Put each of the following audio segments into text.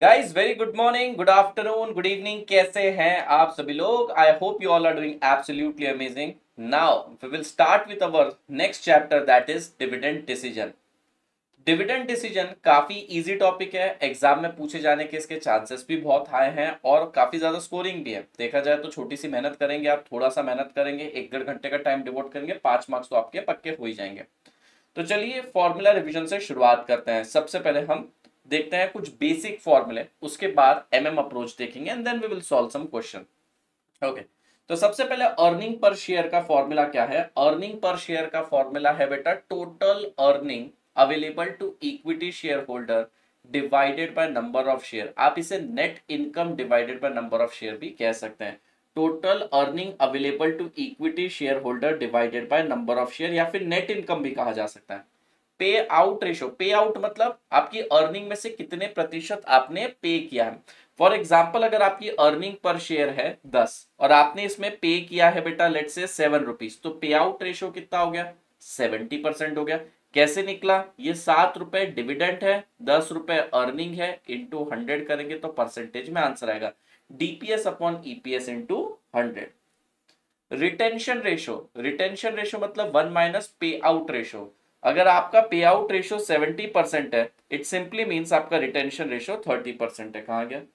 Guys very good morning, good afternoon, good evening. कैसे हैं आप सभी लोग? I hope you all are doing absolutely amazing. Now we will start with our next chapter, that is dividend decision. Dividend decision काफी easy topic है, exam में पूछे जाने के इसके चांसेस भी बहुत हाई हैं और काफी ज्यादा स्कोरिंग भी है। देखा जाए तो छोटी सी मेहनत करेंगे आप, थोड़ा सा मेहनत करेंगे, 1-1.5 घंटे का टाइम डिवोट करेंगे, 5 मार्क्स तो आपके पक्के हो ही जाएंगे। तो चलिए फॉर्मूला रिवीजन से शुरुआत करते हैं। सबसे पहले हम देखते हैं कुछ बेसिक फॉर्मूले, उसके बाद एमएम अप्रोच देखेंगे and then we will solve some question. Okay, तो सबसे पहले अर्निंग पर शेयर का फॉर्मूला क्या है? अर्निंग पर शेयर का फॉर्मूला है बेटा total earning available to equity share holder divided by number of share. आप इसे net income divided by number of share भी कह सकते हैं। Total earning available to equity share holder divided by number of share, या फिर net income भी कहा जा सकता है। पे आउट रेशो, पे आउट मतलब आपकी अर्निंग में से कितने प्रतिशत आपने पे किया है। फॉर एग्जाम्पल, अगर आपकी अर्निंग पर शेयर है 10 और आपने इसमें पे किया है बेटा लेट से 7 रुपीज, तो पे आउट रेशो कितना हो गया? 70% हो गया। कैसे निकला? ये 7 रुपए डिविडेंड है, 10 रुपए अर्निंग है, इंटू 100 करेंगे तो परसेंटेज में आंसर आएगा DPS upon EPS into 100। Retention ratio, retention ratio मतलब 1 - पे आउट रेशो। अगर आपका पे आउट रेशो 70% है, इट सिंपली मीन्स आपका रिटेंशन रेशो 30% है। कहां गया?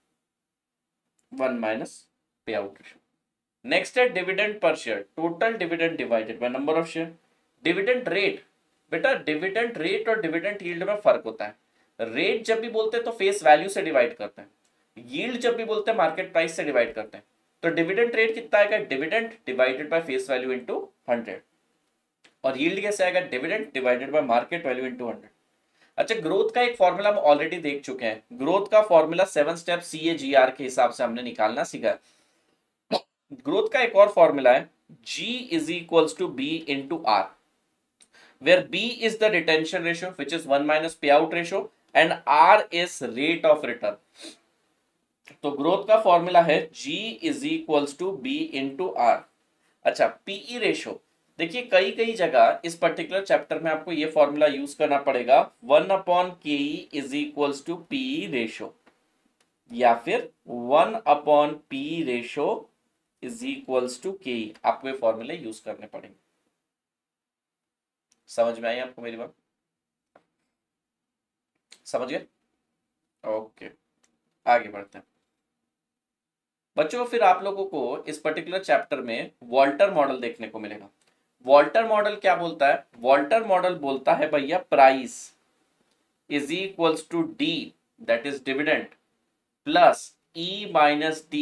1 - पे आउट रेशो। नेक्स्ट है dividend per share, total dividend divided by number of share. Dividend rate, बेटा डिविडेंड रेट और डिविडेंड यील्ड में फर्क होता है। रेट जब भी बोलते हैं तो फेस वैल्यू से डिवाइड करते हैं, यील्ड जब भी बोलते हैं मार्केट प्राइस से डिवाइड करते हैं। तो डिविडेंड रेट कितना आएगा? Dividend divided by face value into 100। और यील्ड कैसे आएगा? Dividend divided by market value into 100। अच्छा, ग्रोथ का एक फॉर्मूला हम ऑलरेडी देख चुके हैं। ग्रोथ का फॉर्मूला 7 स्टेप CAGR के हिसाब से हमने निकालना सीखा है। ग्रोथ का एक और फॉर्मूला है G is equals to B into R, where B is the retention ratio which is 1 - payout ratio and R is rate of return। तो ग्रोथ का फॉर्मूला है G is equals to B into R। अच्छा, PE ratio, देखिए कई कई जगह इस particular chapter में आपको ये फॉर्मूला यूज करना पड़ेगा, 1/KE is equals to PE ratio, या फिर 1/पी ratio is equals to K. आपको ये फॉर्मूले यूज करने पड़ेंगे। समझ में आई आपको मेरी बात? समझ गए? ओके, आगे बढ़ते हैं बच्चों। फिर आप लोगों को इस पर्टिकुलर चैप्टर में वॉल्टर मॉडल देखने को मिलेगा। वॉल्टर मॉडल क्या बोलता है? वॉल्टर मॉडल बोलता है भैया price is equals to D, that is dividend, plus E minus D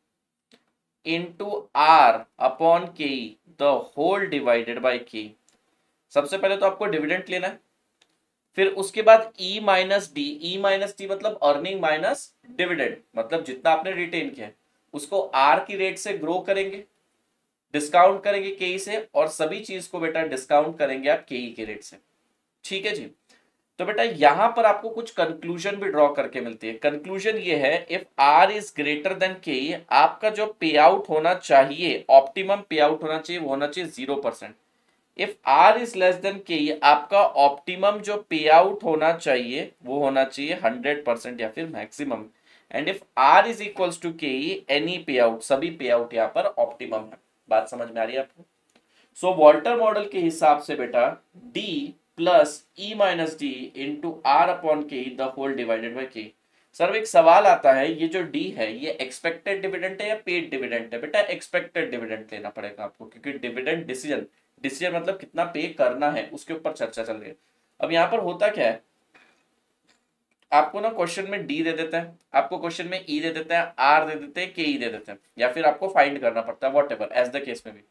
into R upon K, the whole divided by K. सबसे पहले तो आपको डिविडेंड लेना है, फिर उसके बाद E minus D, E minus D मतलब अर्निंग माइनस डिविडेंड, मतलब जितना आपने रिटेन किया है उसको आर की रेट से ग्रो करेंगे, डिस्काउंट करेंगे के से, और सभी चीज को बेटा डिस्काउंट करेंगे आप के के रेट से। ठीक है जी। तो बेटा यहां पर आपको कुछ कंक्लूजन भी ड्रॉ करके मिलती है। कंक्लूजन ये है, if R is greater than K, आपका जो पे आउट होना चाहिए, ऑप्टिमम पे आउट होना चाहिए, वो होना चाहिए 0%। If R is less than K, आपका ऑप्टिमम जो पे आउट होना चाहिए वो होना चाहिए 100% या फिर maximum. And if R is equals to K, any pay out, सभी पे आउट यहाँ पर ऑप्टिमम है। बात समझ में आ रही है आपको? सो वॉल्टर मॉडल के हिसाब से बेटा D plus E minus D into R upon K the whole divided by K. Sir एक सवाल आता है, ये जो डी है ये एक्सपेक्टेड डिविडेंड है या पेड डिविडेंड है? बेटा एक्सपेक्टेड डिविडेंड लेना पड़ेगा आपको, क्योंकि डिविडेंड डिसीजन, डिसीजन मतलब कितना पे करना है उसके ऊपर चर्चा चल रही है। अब यहां पर होता क्या है, आपको ना क्वेश्चन में डी दे देते हैं, आपको क्वेश्चन में ई दे देते हैं, आर दे देते हैं, के ई दे देते हैं, या फिर आपको फाइंड करना पड़ता है, whatever as the case में भी,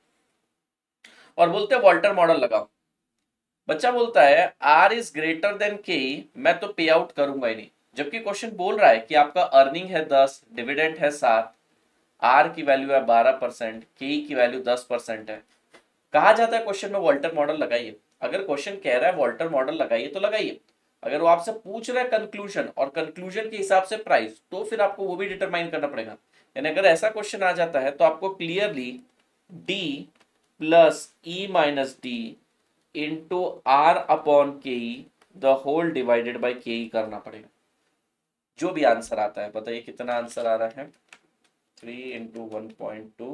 और बोलते हैं वॉल्टर मॉडल लगाओ। बच्चा बोलता है आर इज ग्रेटर देन के, मैं तो पे आउट करूंगा ही नहीं, जबकि क्वेश्चन बोल रहा है कि आपका अर्निंग है 10, डिविडेंड है 7, आर की वैल्यू है 12%, के की वैल्यू 10% है। कहा जाता है क्वेश्चन में वॉल्टर मॉडल लगाइए। अगर क्वेश्चन कह रहा है वॉल्टर मॉडल लगाइए तो लगाइए, अगर वो आपसे पूछ रहा है कंक्लूजन और कंक्लूजन के हिसाब से प्राइस, तो फिर आपको वो भी डिटरमाइन करना पड़ेगा। यानी अगर ऐसा क्वेश्चन आ जाता है तो आपको clearly D plus E minus D into R upon K the whole divided by K करना पड़ेगा। जो भी आंसर आता है, बताइए कितना आंसर आ रहा है, 3 इंटू 1.2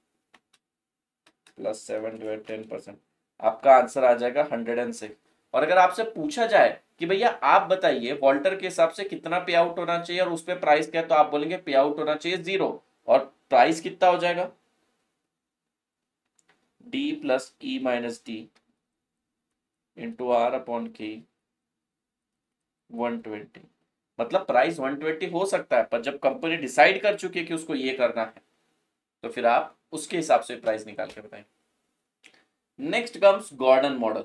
प्लस 7 डिवाइड 10%, आपका आंसर आ जाएगा 106। और अगर आपसे पूछा जाए कि भैया आप बताइए वॉल्टर के हिसाब से कितना पे आउट होना चाहिए और उस पर प्राइस क्या है, तो आप बोलेंगे पे आउट होना चाहिए 0, और प्राइस कितना हो जाएगा, D plus E minus D into R upon K 120। मतलब प्राइस 120 हो सकता है, पर जब कंपनी डिसाइड कर चुकी है कि उसको ये करना है, तो फिर आप उसके हिसाब से प्राइस निकाल के बताएं। Next comes Gordon model.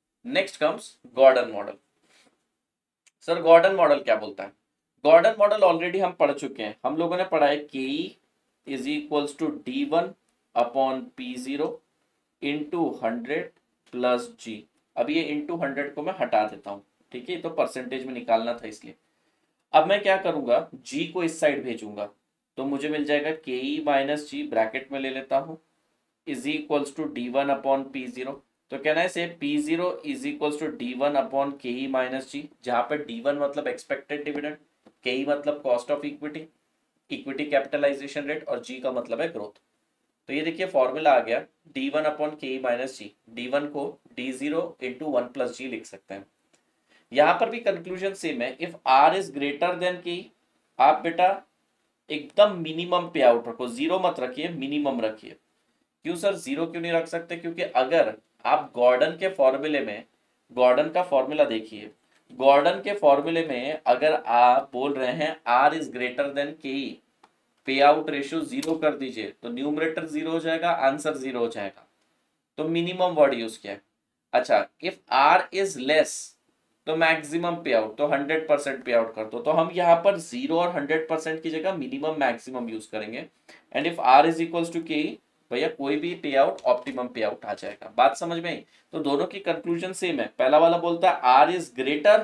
Sir Gordon model क्या बोलता है? गॉर्डन मॉडल ऑलरेडी हम पढ़ चुके हैं, हम लोगों ने पढ़ा है K is equals to D1 upon P0 into 100 plus G. अब ये इंटू 100 को मैं हटा देता हूं, ठीक है, तो परसेंटेज में निकालना था इसलिए। अब मैं क्या करूंगा, जी को इस साइड भेजूंगा, तो मुझे मिल जाएगा के ई माइनस जी, ब्रैकेट में ले लेता हूं, is equals to D1 upon P0। तो कहना है से P0 is equals to D1 upon K E minus जी, जहां पर D1 मतलब एक्सपेक्टेड डिविडेंड, के ई मतलब cost of equity, equity capitalisation rate, और जी का मतलब है ग्रोथ। तो ये देखिए फॉर्मूला आ गया, D1 upon K E minus जी, D1 को D0 इंटू 1 प्लस जी लिख सकते हैं। यहां पर भी कंक्लूजन सेम है, if R is greater than K, आप बेटा एकदम मिनिमम पे आउट रखो, जीरो मत रखिए, मिनिमम रखिए। क्यों सर जीरो क्यों नहीं रख सकते? क्योंकि अगर आप गॉर्डन के फॉर्मूले में, गॉर्डन का फॉर्मूला देखिए, गॉर्डन के फॉर्मूले में अगर आप बोल रहे हैं are is greater than K, pay out ratio zero कर दीजिए, तो न्यूमरेटर जीरो हो जाएगा, आंसर जीरो हो जाएगा। तो मिनिमम वर्ड यूज किया है। अच्छा, इफ आर इज लेस तो मैक्सिमम पे आउट, तो 100% पे आउट कर दो। तो हम यहाँ पर 0 और 100% की जगह मिनिमम मैक्सिमम यूज करेंगे। And if R is equals to K, भैया कोई भी pay out optimum pay out आ जाएगा। बात समझ में आई? तो दोनों की कंक्लूजन सेम है। पहला वाला बोलता है आर इज ग्रेटर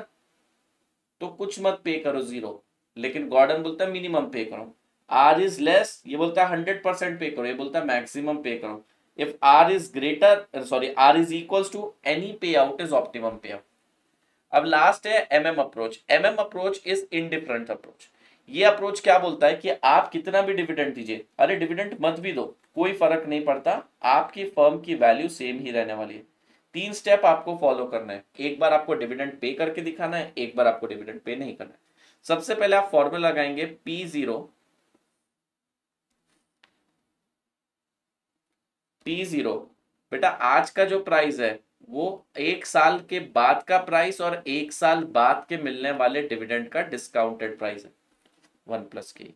तो कुछ मत पे करो जीरो, लेकिन गॉर्डन बोलता है मिनिमम पे करो। आर इज लेस, ये बोलता है 100% पे करो, ये बोलता है मैक्सिमम पे करो। If R is greater, sorry, R is equals to any pay out is optimum pay out. अब लास्ट है MM approach. MM approach is indifferent approach. ये अप्रोच क्या बोलता है कि आप कितना भी डिविडेंड दीजिए, अरे डिविडेंड मत भी दो, कोई फर्क नहीं पड़ता, आपकी फर्म की वैल्यू सेम ही रहने वाली है। 3 स्टेप आपको फॉलो करना है। एक बार आपको डिविडेंड पे करके दिखाना है, एक बार आपको डिविडेंड पे नहीं करना है। सबसे पहले आप फॉर्मूला लगाएंगे P0। बेटा आज का जो प्राइस है वो 1 साल के बाद का प्राइस और 1 साल बाद के मिलने वाले डिविडेंड का डिस्काउंटेड प्राइस है, 1 प्लस के।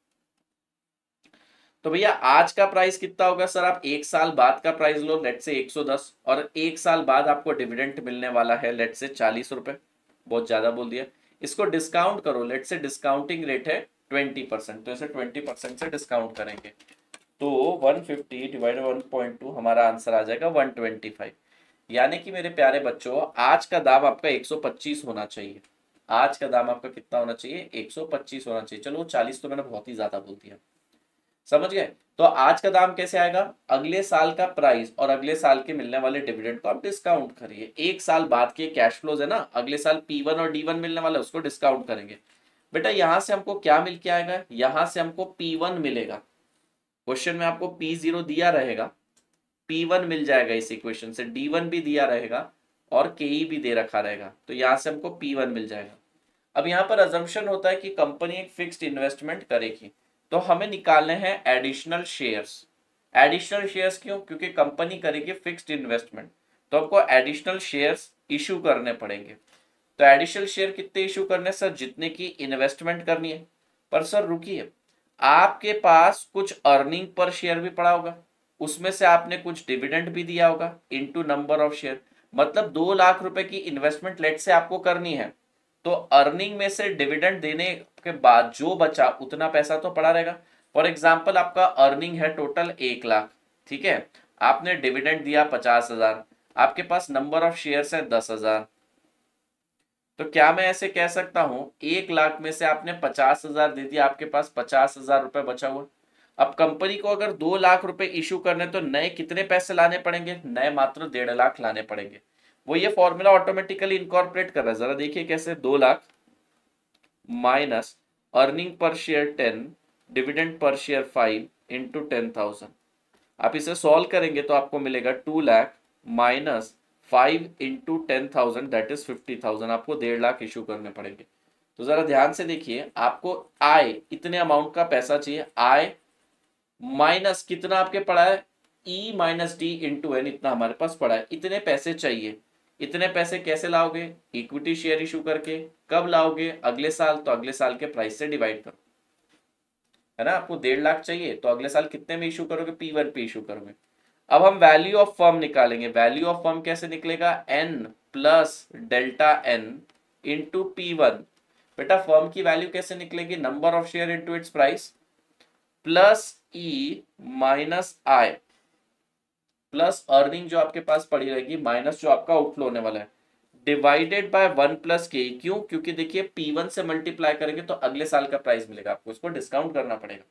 तो भैया आज का प्राइस कितना होगा सर? आप 1 साल बाद का प्राइस लो, लेट से 110, और 1 साल बाद आपको डिविडेंड मिलने वाला है लेट से 40 रुपए, बहुत ज्यादा बोल दिया। इसको डिस्काउंट करो, लेट से डिस्काउंटिंग रेट है 20%, तो इसे 20% से डिस्काउंट करेंगे, तो 150 डिवाइड 1.2, हमारा आंसर आ जाएगा 125। यानी कि मेरे प्यारे बच्चों, आज का दाम आपका 125 होना चाहिए। आज का दाम आपका कितना होना चाहिए? 125 होना चाहिए। चलो 40 तो मैंने बहुत ही ज्यादा बोल दिया, समझ गए? तो आज का दाम कैसे आएगा? अगले साल का प्राइस और अगले साल के मिलने वाले डिविडेंड को आप डिस्काउंट करिए। 1 साल बाद के कैश फ्लोज है ना, अगले साल P1 और D1 मिलने वाला है, उसको डिस्काउंट करेंगे। बेटा यहां से हमको क्या मिल के आएगा? यहां से हमको P1 मिलेगा। क्वेश्चन में आपको P0 दिया रहेगा, P1 मिल जाएगा इस इक्वेशन से, D1 भी दिया रहेगा और KE भी दे रखा रहेगा, तो यहां से हमको P1 मिल जाएगा। अब यहां पर अजम्पशन होता है कि कंपनी एक फिक्स्ड इन्वेस्टमेंट करेगी, तो हमें निकालने हैं एडिशनल शेयर्स। एडिशनल शेयर्स क्यों? क्योंकि कंपनी करेगी फिक्स्ड इन्वेस्टमेंट, तो आपको एडिशनल शेयर्स इशू करने पड़ेंगे। तो एडिशनल शेयर कितने इशू करने सर? जितने की इन्वेस्टमेंट करनी है। पर सर रुकिए, आपके पास कुछ अर्निंग पर शेयर भी पड़ा होगा, उसमें से आपने कुछ डिविडेंड भी दिया होगा इनटू नंबर ऑफ शेयर। मतलब 2 लाख रुपए की इन्वेस्टमेंट लेट से आपको करनी है, तो अर्निंग में से डिविडेंड देने के बाद जो बचा उतना पैसा तो पड़ा रहेगा। फॉर एग्जाम्पल आपका अर्निंग है टोटल 1 लाख, ठीक है, आपने डिविडेंड दिया 50,000, आपके पास नंबर ऑफ शेयर्स है 10,000, तो क्या मैं ऐसे कह सकता हूं 1 लाख में से आपने 50,000 दे दिया, आपके पास 50,000 रुपए बचा हुआ। अब कंपनी को अगर 2 लाख रुपए इशू करने, तो नए कितने पैसे लाने पड़ेंगे? नए मात्र 1.5 लाख लाने पड़ेंगे। वो ये फॉर्मूला ऑटोमेटिकली इनकॉर्पोरेट कर रहा है, जरा देखिए कैसे। 2 lakh minus earning per share 10, dividend per share 5 into 10,000। आप इसे सॉल्व करेंगे तो आपको मिलेगा 2 lakh minus 5 into 10,000 that is 50,000। आपको 1.5 लाख इशू करने पड़ेंगे। तो जरा ध्यान से देखिए, आपको आय इतने अमाउंट का पैसा चाहिए, आय माइनस कितना आपके पड़ा है, E minus D into N, इतना हमारे पास पड़ा है, इतने पैसे चाहिए। इतने पैसे कैसे लाओगे, इक्विटी शेयर इशू करके। कब लाओगे, अगले साल, तो अगले साल के प्राइस से डिवाइड करो, है ना। आपको 1.5 लाख चाहिए तो अगले साल कितने में इशू करोगे, P1 पे इशू करोगे। अब हम वैल्यू ऑफ फर्म निकालेंगे। वैल्यू ऑफ फर्म कैसे निकलेगा, N plus delta N into P1। बेटा फर्म की वैल्यू कैसे निकलेगी, number of share into its price plus E minus I plus earning जो आपके पास पड़ी रहेगी माइनस जो आपका आउटफ्लो होने वाला है डिवाइडेड बाय 1 प्लस के। क्यों, क्योंकि देखिए P1 से मल्टीप्लाई करेंगे तो अगले साल का प्राइस मिलेगा, आपको इसको डिस्काउंट करना पड़ेगा।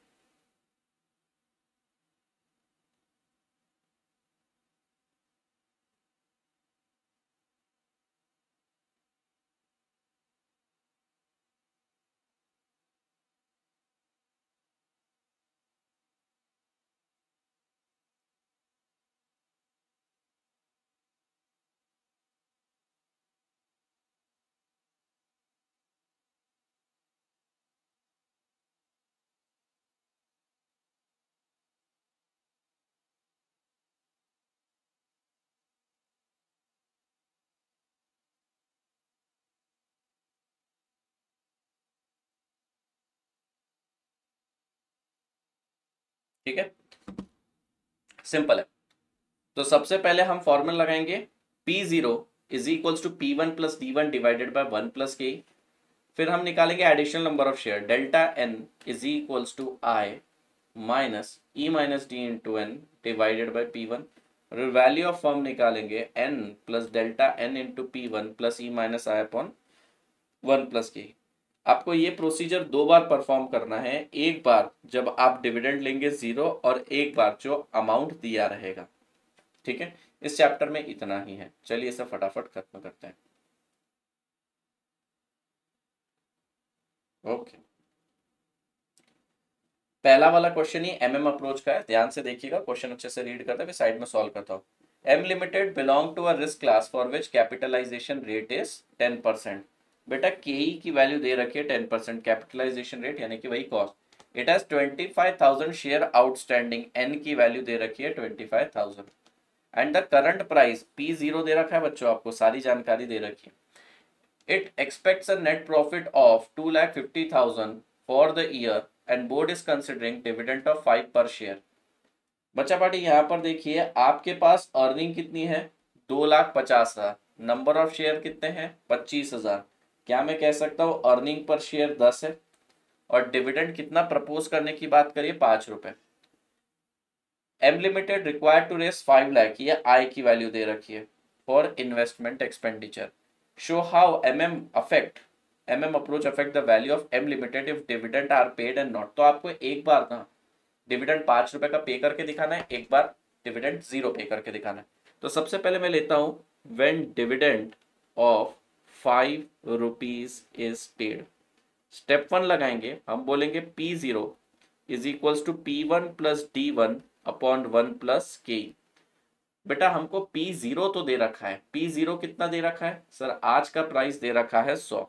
ठीक है, सिंपल है। तो सबसे पहले हम फॉर्मूला लगाएंगे, P0 is equals to P1 plus D1 divided by 1 plus K. फिर हम निकालेंगे additional number of share, delta N is equals to I minus E minus D into N divided by P1। और value of firm निकालेंगे n plus delta N into P1 plus E minus I upon 1 plus K. आपको ये procedure 2 बार perform करना है, एक बार जब आप dividend लेंगे 0 और एक बार जो अमाउंट दिया रहेगा। ठीक है, इस चैप्टर में इतना ही है। चलिए इसे फटाफट खत्म करते हैं। ओके, पहला वाला क्वेश्चन ही एमएम अप्रोच का है, ध्यान से देखिएगा, क्वेश्चन अच्छे से रीड करते हुए साइड में सॉल्व करता हूँ। M limited belong to a risk class for which capitalisation rate is 10%। बेटा के की वैल्यू दे रखी है 10%, कैपिटलाइजेशन रेट यानी कि वही cost. It has 25,000 share outstanding, N की वैल्यू दे रखी है 25,000 and the current price P0 दे रखा है बच्चों, आपको सारी जानकारी दे रखी है। It expects a net profit of 2,50,000 for the year and board is considering dividend of 5 per share। बच्चा पार्टी यहाँ पर देखिए आपके पास अर्निंग कितनी है, 2,50,000। नंबर ऑफ शेयर कितने हैं, 25,000। क्या मैं कह सकता हूँ अर्निंग पर शेयर 10 है और डिविडेंड कितना प्रपोज करने की बात करिए, 5 रुपए। M limited required to raise 5 lakh, ये आई की वैल्यू दे रखी है for investment expenditure. Show how MM approach affect the value of M limited if dividend are paid and not। तो आपको एक बार ना डिविडेंड 5 रुपए का पे करके दिखाना है, एक बार डिविडेंड 0 पे करके दिखाना है। तो सबसे पहले मैं लेता हूं when dividend of 5 rupees is paid. Step 1 लगाएंगे, हम बोलेंगे P0 is equals to P1 plus D1 upon 1 plus K. बेटा हमको P0 तो दे रखा है, P0 कितना दे रखा है सर, आज का प्राइस दे रखा है 100।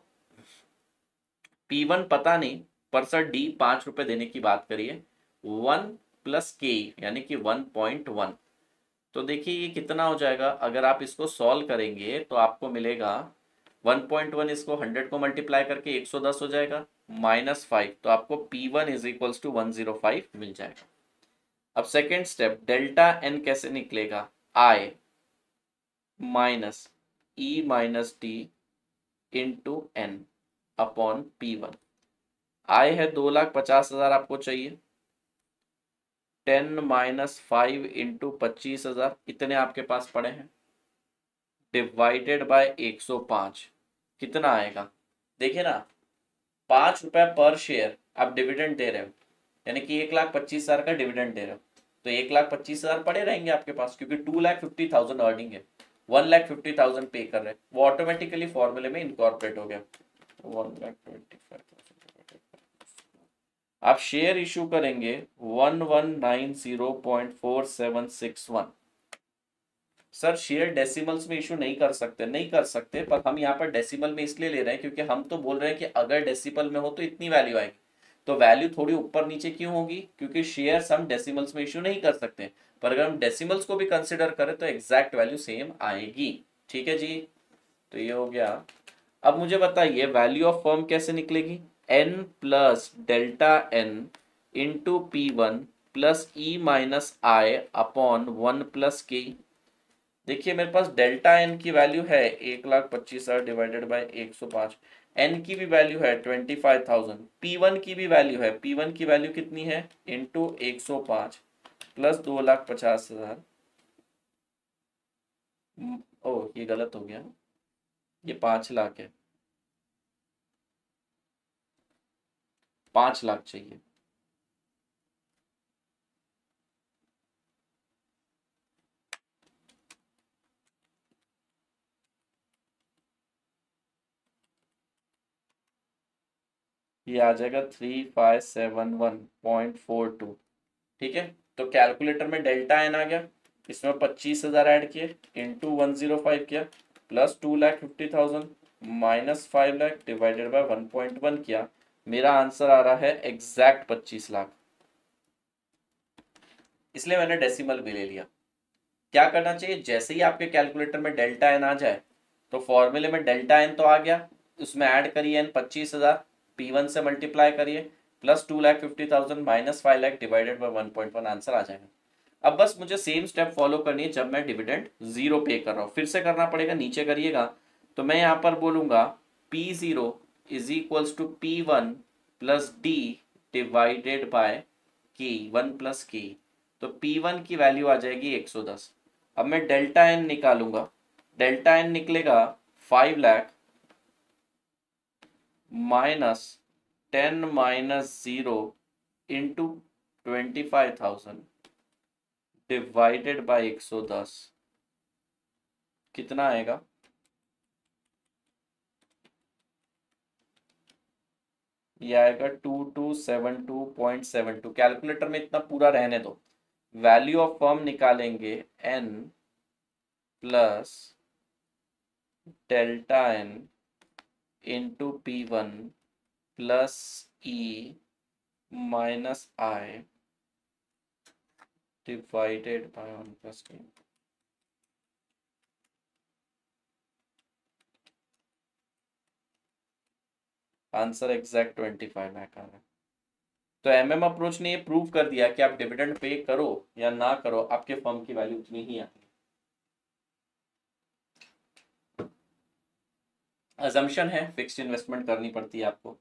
P1 पता नहीं, पर सर D 5 रुपए देने की बात करिए, 1 प्लस के यानी कि 1.1। तो देखिए ये कितना हो जाएगा, अगर आप इसको सॉल्व करेंगे तो आपको मिलेगा 1.1, इसको 100 को मल्टीप्लाई करके 110 हो जाएगा माइनस 5, तो आपको P1 इज इक्वल्स टू 105 मिल जाएगा। अब सेकेंड स्टेप, डेल्टा एन कैसे निकलेगा, I minus E minus D into N upon P1। I है 2,50,000 आपको चाहिए, 10 माइनस 5 इंटू 25,000 इतने आपके पास पड़े हैं डिवाइडेड बाय 105। कितना आएगा, देखिए ना 5 रुपए पर शेयर आप डिविडेंड दे रहे हो, यानी कि 1,25,000 का डिविडेंड दे रहे हो, तो 1,25,000 पड़े रहेंगे आपके पास, क्योंकि 2,50,000 अर्निंग है, 1,50,000 पे कर रहे हैं, वो ऑटोमेटिकली फॉर्मूले में इनकॉर्पोरेट हो गया। 1,25,000 आप शेयर इशू करेंगे 1190.4761। सर शेयर डेसिमल्स में इशू नहीं कर सकते, पर हम यहाँ पर डेसिमल में इसलिए ले रहे हैं क्योंकि हम तो बोल रहे हैं कि अगर डेसिमल में हो तो इतनी वैल्यू आएगी, तो वैल्यू थोड़ी ऊपर नीचे क्यों होगी, क्योंकि शेयर्स हम डेसिमल्स में इशू नहीं कर सकते, पर अगर हम डेसिमल्स को भी कंसिडर करें तो एग्जैक्ट वैल्यू सेम आएगी। ठीक है जी, तो ये हो गया। अब मुझे बताइए वैल्यू ऑफ फर्म कैसे निकलेगी, n plus delta n into P1 plus E minus I upon 1 plus K. देखिए मेरे पास डेल्टा एन की वैल्यू है 1,25,000 डिवाइडेड बाई 105, एन की भी वैल्यू है 25,000, P1 की भी वैल्यू है, P1 की वैल्यू कितनी है इंटू 105 प्लस 2,50,000। ओ ये गलत हो गया, ये 5 लाख है, 5 लाख चाहिए। ये आ जाएगा 3571.42। ठीक है, तो कैलकुलेटर में डेल्टा एन आ गया, इसमें 25,000 ऐड किए इंटू 105 किया plus 2,50,000 minus 5 lakh divided by 1.1 किया, मेरा आंसर आ रहा है एग्जैक्ट 25 लाख। इसलिए मैंने डेसिमल भी ले लिया। क्या करना चाहिए, जैसे ही आपके कैलकुलेटर में डेल्टा एन आ जाए तो फॉर्मूले में डेल्टा एन तो आ गया, उसमें ऐड करिए एन 25,000, P1 से मल्टीप्लाई करिए plus 2,50,000 minus 5 lakh divided by 1.1, answer आ जाएगा। अब बस मुझे सेम स्टेप फॉलो करनी है जब मैं डिविडेंड 0 पे कर रहा हूँ, फिर से करना पड़ेगा, नीचे करिएगा। तो मैं यहाँ पर बोलूंगा P0 is equals to P1 plus D divided by की 1 प्लस की, तो P1 की वैल्यू आ जाएगी 110। अब मैं डेल्टा एन निकालूंगा, डेल्टा एन निकलेगा 5 lakh minus 10 minus 0 into 25,000 divided by 110, कितना आएगा, ये आएगा 2272.72। कैलकुलेटर में इतना पूरा रहने दो। वैल्यू ऑफ फर्म निकालेंगे n plus delta n into P1 plus E minus I divided by 1 plus k। Answer exact 25 lakh आ रहा है। तो एमएम अप्रोच ने ये प्रूव कर दिया कि आप डिविडेंड पे करो या ना करो, आपके फर्म की वैल्यू उतनी ही आती है। अजम्पशन है फिक्स्ड इन्वेस्टमेंट करनी पड़ती है आपको।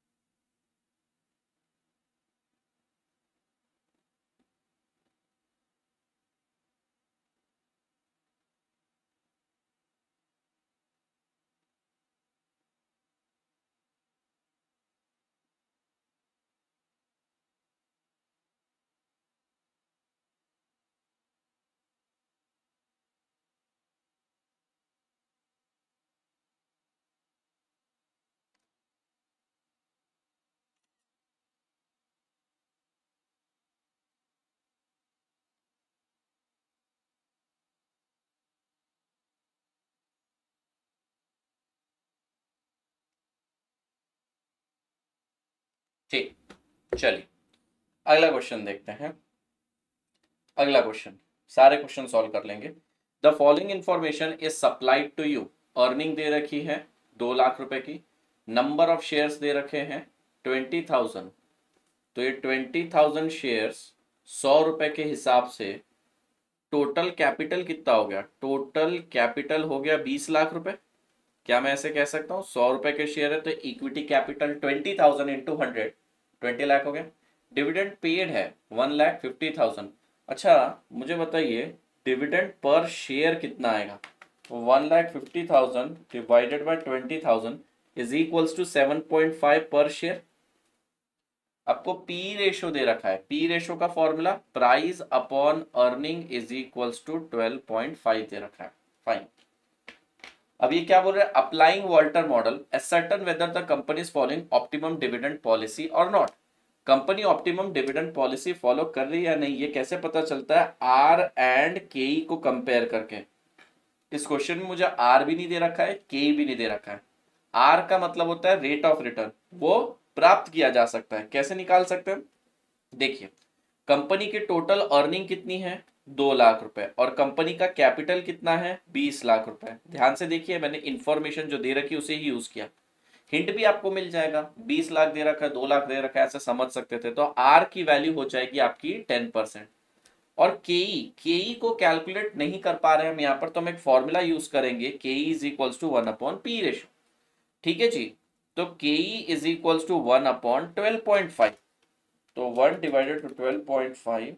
ठीक, चलिए अगला क्वेश्चन देखते हैं। अगला क्वेश्चन, सारे क्वेश्चन सॉल्व कर लेंगे। The following information is supplied to you. Earning दे रखी है 2 लाख रुपए की, नंबर ऑफ शेयर्स दे रखे हैं 20,000, तो ये 20,000 शेयर्स 100 रुपए के हिसाब से टोटल कैपिटल कितना हो गया, टोटल कैपिटल हो गया 20 लाख रुपए। क्या मैं ऐसे कह सकता हूँ 100 रुपए के शेयर है तो इक्विटी कैपिटल 20,000 इंटू 100 20 लाख हो गया। डिविडेंड पेड है 1,50,000। अच्छा मुझे बताइए डिविडेंड पर शेयर कितना आएगा, 1,50,000 divided by 20,000 is equals to 7.5 per share. आपको पी रेशो दे रखा है, पी रेशो का formula price upon earning is equals to 12.5 दे रखा है। फाइन, अब ये क्या बोल रहे हैं, applying Walter model ascertain whether the company is following optimum dividend policy और not. Company optimum dividend policy follow कर रही है या नहीं, ये कैसे पता चलता है? आर एंड के को कंपेयर करके। इस क्वेश्चन में मुझे आर भी नहीं दे रखा है, के भी नहीं दे रखा है। आर का मतलब होता है रेट ऑफ रिटर्न, वो प्राप्त किया जा सकता है। कैसे निकाल सकते हैं? देखिए, कंपनी की टोटल अर्निंग कितनी है? 2 लाख रुपए, और कंपनी का कैपिटल कितना है? 20 लाख रुपए। ध्यान से देखिए, मैंने इंफॉर्मेशन जो दे रखी उसे ही यूज किया, हिंट भी आपको मिल जाएगा। 20 लाख दे रखा है, 2 लाख दे रखा है, ऐसे समझ सकते थे। तो आर की वैल्यू हो जाएगी आपकी 10%। और केई को कैलकुलेट नहीं कर पा रहे हैं हम यहाँ पर, तो हम एक फॉर्मूला यूज करेंगे, केई is equals to 1/P ratio. ठीक है जी, तो केई इज इक्वल्स टू 1/12.5। तो 1 डिवाइडेड टू 12.5,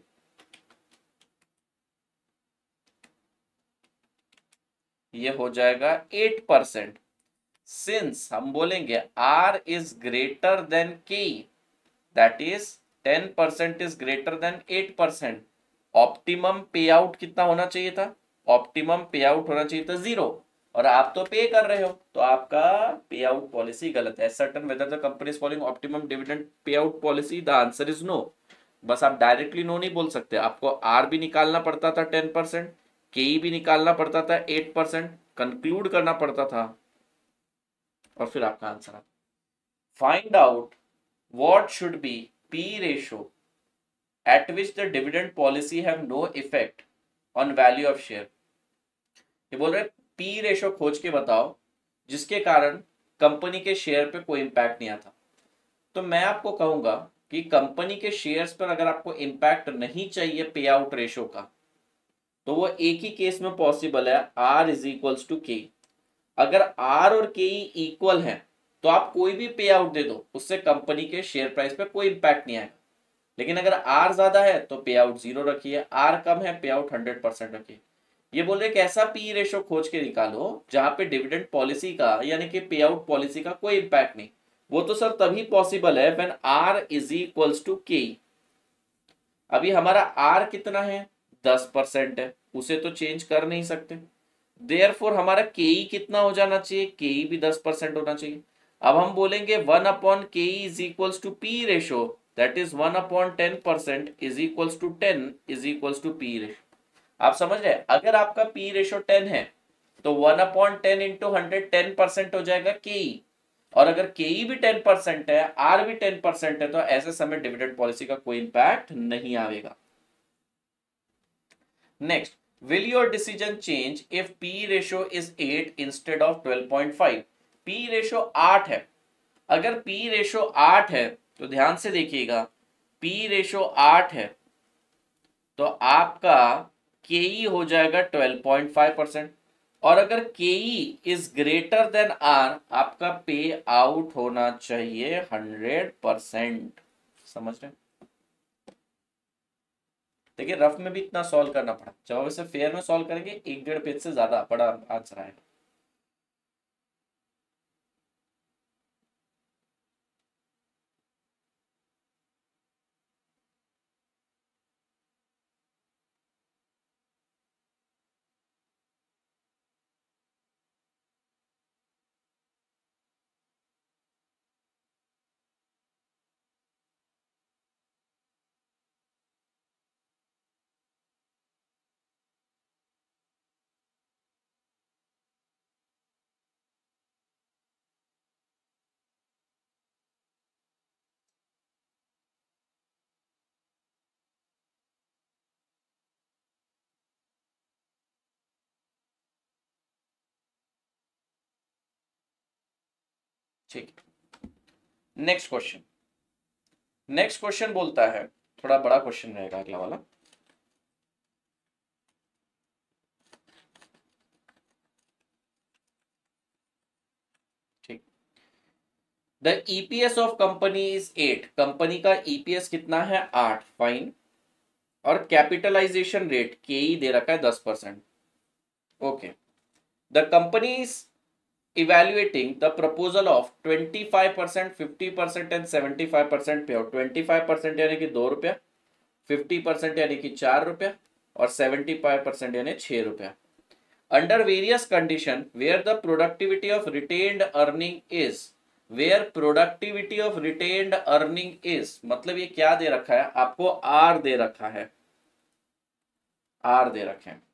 ये हो जाएगा 8%। सिंस हम बोलेंगे R is greater than K, that is 10% is greater than 8%, optimum pay out कितना होना चाहिए था? ऑप्टिमम पे आउट होना चाहिए था 0, और आप तो पे कर रहे हो, तो आपका पे आउट पॉलिसी गलत है। Certain whether the company is following optimum dividend pay out policy, the answer is no. बस आप डायरेक्टली नो नहीं बोल सकते, आपको आर भी निकालना पड़ता था 10%, के भी निकालना पड़ता था 8%, कंक्लूड करना पड़ता था, और फिर आपका आंसर आता। Find out what should be P ratio at which the dividend policy have no effect on value of share। ये बोल रहे पी रेशो खोज के बताओ जिसके कारण कंपनी के शेयर पे कोई इंपैक्ट नहीं आता। तो मैं आपको कहूंगा कि कंपनी के शेयर्स पर अगर आपको इंपैक्ट नहीं चाहिए पे आउट रेशो का, तो वो एक ही केस में पॉसिबल है, R is equals to K. अगर आर और के इक्वल है तो आप कोई भी पे आउट दे दो, उससे कंपनी के शेयर प्राइस पे कोई इंपैक्ट नहीं आएगा। लेकिन अगर आर ज्यादा है तो पे आउट 0 रखिए, आर कम है पे आउट 100% रखिए। ये बोल रहे कि ऐसा पी रेशो खोज के निकालो जहां पे डिविडेंड पॉलिसी का यानी कि पे आउट पॉलिसी का कोई इंपैक्ट नहीं। वो तो सर तभी पॉसिबल है when R is equals to K. अभी हमारा आर कितना है? 10% है, उसे तो चेंज कर नहीं सकते। देयरफॉर हमारा के कितना हो जाना चाहिए? के भी 10% होना चाहिए। अब हम बोलेंगे 1/के is equals to P ratio, that is 1/10% is equals to 10 is equals to P ratio. आप समझ रहे हैं? अगर आपका पी रेशो 10 है तो 1/10 इंटू 100 10% हो जाएगा के, और अगर के भी 10% है, आर भी 10% है, तो ऐसे समय डिविडेंड पॉलिसी का कोई इंपैक्ट नहीं आएगा। Next, will your decision change if P ratio is 8 instead of 12.5? P ratio 8 है। अगर P ratio 8 है तो ध्यान से देखिएगा, P ratio 8 है तो आपका KE हो जाएगा 12.5%, और अगर KE is greater than R, आपका पे आउट होना चाहिए 100%। समझ रहे? देखिए, रफ में भी इतना सॉल्व करना पड़ा, जब इसे फेयर में सॉल्व करेंगे 1-1.5 पेज से ज्यादा बड़ा आंसर आएगा। ठीक, नेक्स्ट क्वेश्चन। नेक्स्ट क्वेश्चन बोलता है, थोड़ा बड़ा क्वेश्चन रहेगा अगला वाला। ठीक, the EPS of company is 8। कंपनी का ईपीएस कितना है? 8, फाइन। और कैपिटलाइजेशन रेट के दे रखा है 10%। Okay, the company is evaluating the proposal of 25%, 50% and 75% पे आउट। 25% यानी कि 2 रुपया, 50% यानी कि 4 रुपया, और 75% यानी 6 रुपया। Under various condition where the productivity of retained earning is where productivity of retained earning is, मतलब ये क्या दे रखा है आपको, आर दे रखा है, आर दे रखे हैं।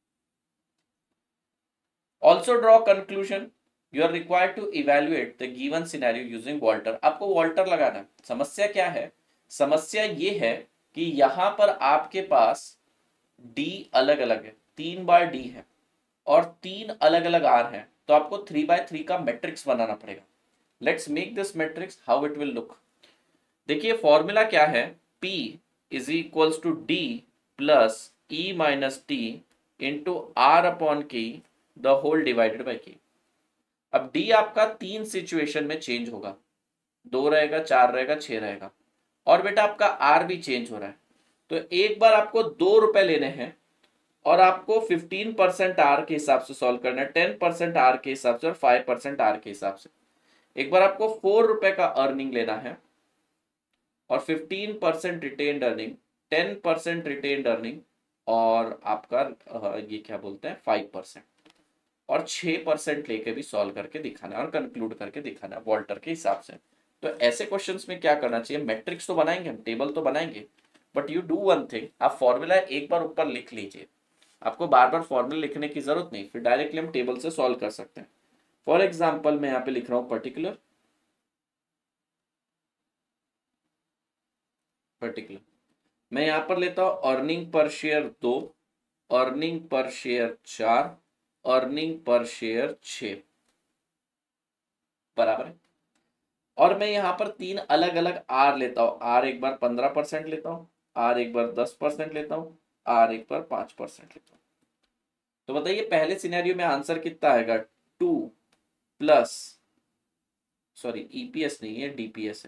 Also draw conclusion, you are required to evaluate the given scenario using Walter. आपको वॉल्टर लगाना है। समस्या क्या है, समस्या ये है कि यहां पर आपके पास डी अलग अलग है, 3 बार डी है और 3 अलग अलग आर है, तो आपको 3 by 3 का मैट्रिक्स बनाना पड़ेगा। Let's make this matrix, how it will look. देखिए फॉर्मूला क्या है, P is equals to D plus E minus T into R upon K the whole divided by K. अब डी आपका 3 सिचुएशन में change होगा, 2 रहेगा, 4 रहेगा, 6 रहेगा, और बेटा आपका आर भी चेंज हो रहा है। तो एक बार आपको 2 रुपए लेने हैं और आपको 15% आर के हिसाब से सॉल्व करना है, 10% आर के हिसाब से और 5% आर के हिसाब से। एक बार आपको 4 रुपए का अर्निंग लेना है और 15% रिटेन्ड अर्निंग, 10% रिटेन्ड अर्निंग और आपका ये क्या बोलते हैं 5%, और 6% लेके भी सॉल्व करके दिखाना है और कंक्लूड करके दिखाना है वॉल्टर के हिसाब से। तो ऐसे क्वेश्चंस में क्या करना चाहिए, मैट्रिक्स तो बनाएंगे हम, टेबल तो बनाएंगे, but you do one thing, आप फॉर्मूला एक बार ऊपर लिख लीजिए, आपको बार बार फॉर्मूला लिखने की जरूरत नहीं, फिर डायरेक्टली हम टेबल से सॉल्व कर सकते हैं। फॉर एग्जाम्पल मैं यहाँ पे लिख रहा हूँ पर्टिकुलर, मैं यहाँ पर लेता हूँ earning per share 2, earning per share 4, earning per share 6, बराबर है। और मैं यहाँ पर 3 अलग अलग आर लेता हूँ, आर एक बार 15% लेता हूँ, आर एक बार 10% लेता हूँ, आर एक बार 5% लेता हूँ। तो बताइए पहले सिनेरियो में आंसर कितना आएगा, 2 प्लस, सॉरी ईपीएस नहीं है, डीपीएस है,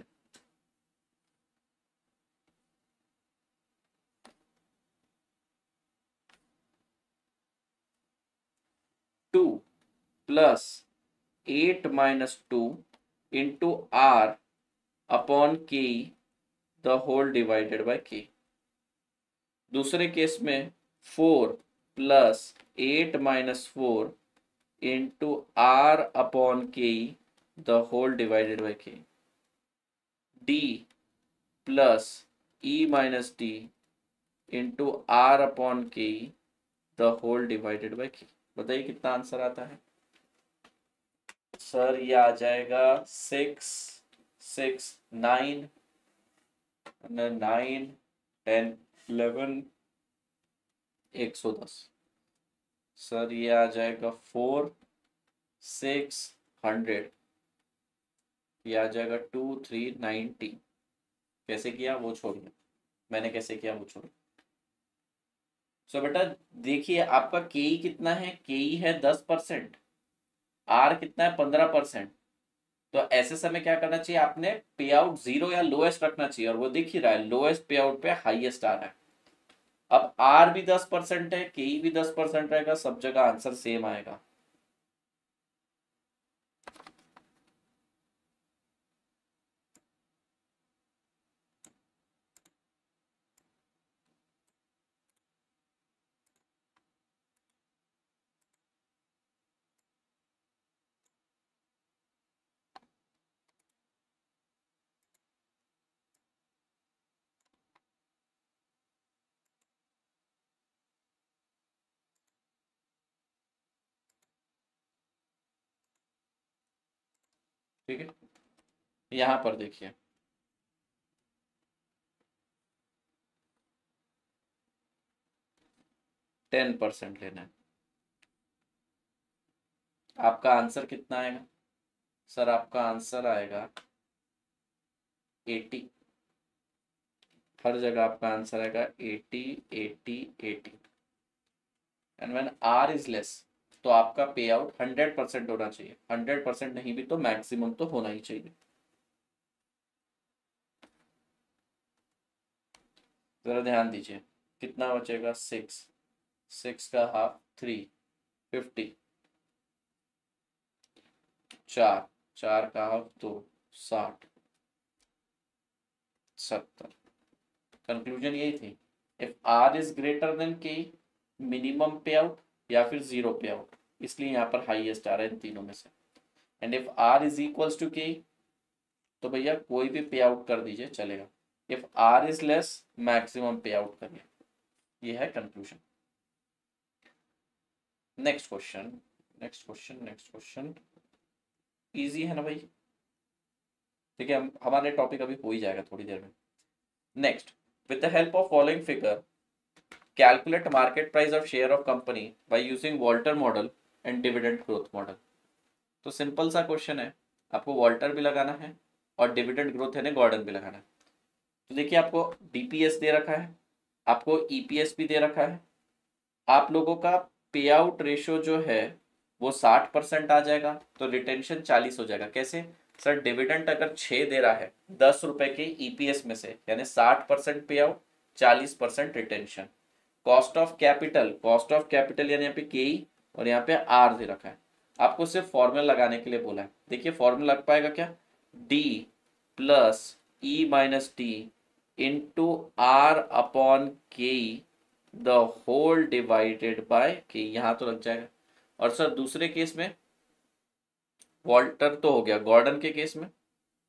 2 plus 8 minus 2 into R upon K the whole divided by K. दूसरे केस में 4 plus 8 minus 4 into R upon K the whole divided by K. D plus E minus D into R upon K the whole divided by K. बताइए कितना answer आता है sir, ये आ जाएगा 6 6 9 9 10 11 110। Sir ये आ जाएगा 4 600, ये आ जाएगा 2 3 90। कैसे किया वो छोड़िए, मैंने कैसे किया वो छोड़िए। सो बेटा देखिए आपका के कितना है, के है 10%, आर कितना है 15%। तो ऐसे समय क्या करना चाहिए, आपने पे आउट 0 या लोएस्ट रखना चाहिए, और वो दिख ही रहा है लोएस्ट पे आउट पे हाईएस्ट आ रहा है। अब आर भी 10% है, के भी 10% रहेगा, सब जगह आंसर सेम आएगा। ठीक है, यहां पर देखिए 10% लेना है, आपका आंसर कितना आएगा सर, आपका आंसर आएगा 80। हर जगह आपका आंसर आएगा 80 80 80। And when R is less तो आपका पे आउट 100% होना चाहिए, 100% नहीं भी तो मैक्सिमम तो होना ही चाहिए। जरा ध्यान दीजिए कितना बचेगा, 6 6 का हाफ 3 50, 4 4 का हाफ 2 60 70। कंक्लूजन यही थी, if R is greater than K minimum pay out या फिर 0 पे आउट, इसलिए यहाँ पर हाईएस्ट आ रहा है इन तीनों में से। And if R is equals to K तो भैया कोई भी पे आउट कर दीजिए चलेगा। If R is less maximum pay out करिए, ये है conclusion. Next question, next question, next question. Easy है ना भाई? ठीक है, हम हमारे टॉपिक अभी हो ही जाएगा थोड़ी देर में। Next, with the help of following figure calculate market price of share of company by using Walter model and dividend growth model. तो सिंपल सा क्वेश्चन है, आपको वॉल्टर भी लगाना है और डिविडेंड ग्रोथ यानी गॉर्डन भी लगाना है। तो देखिए, आपको डीपीएस दे रखा है, आपको ईपीएस भी दे रखा है, आप लोगों का पे आउट रेशो जो है वो 60% आ जाएगा, तो रिटेंशन 40 हो जाएगा। कैसे सर? डिविडेंड अगर 6 दे रहा है 10 रुपए के ईपीएस में से, यानी 60% pay out, 40% retention. Cost of capital यानी यहाँ पे के और यहाँ पे आर दे रखा है। आपको सिर्फ फॉर्मूला लगाने के लिए बोला है। देखिए फॉर्मूला लग पाएगा क्या? D plus E minus T into R upon K the whole divided by K, यहां तो लग जाएगा। और सर दूसरे केस में, वॉल्टर तो हो गया, गॉर्डन के केस में,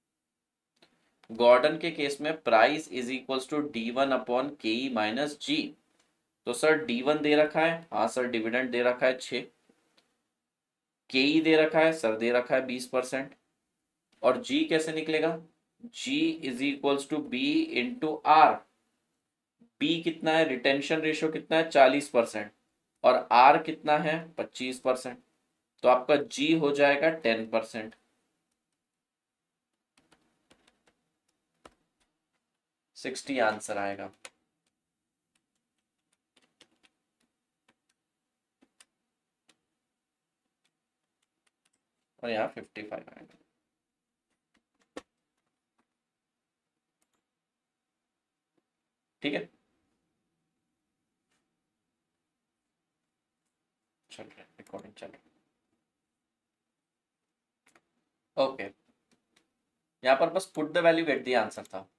गॉर्डन के केस में price is equals to D one upon K E minus जी। तो सर डी वन दे रखा है, हाँ सर डिविडेंड दे रखा है 6, के ई दे रखा है सर, दे रखा है 20%, और जी कैसे निकलेगा? जी is equals to B into R. B कितना है? रिटेंशन रेशियो कितना है? 40%, और आर कितना है? 25%। तो आपका जी हो जाएगा 10%। 60 आंसर आएगा। और यहाँ 55 आएगा। ठीक है, चल रहा है, रिकॉर्डिंग चल रही है। ओके, यहाँ पर बस put the value get the answer था।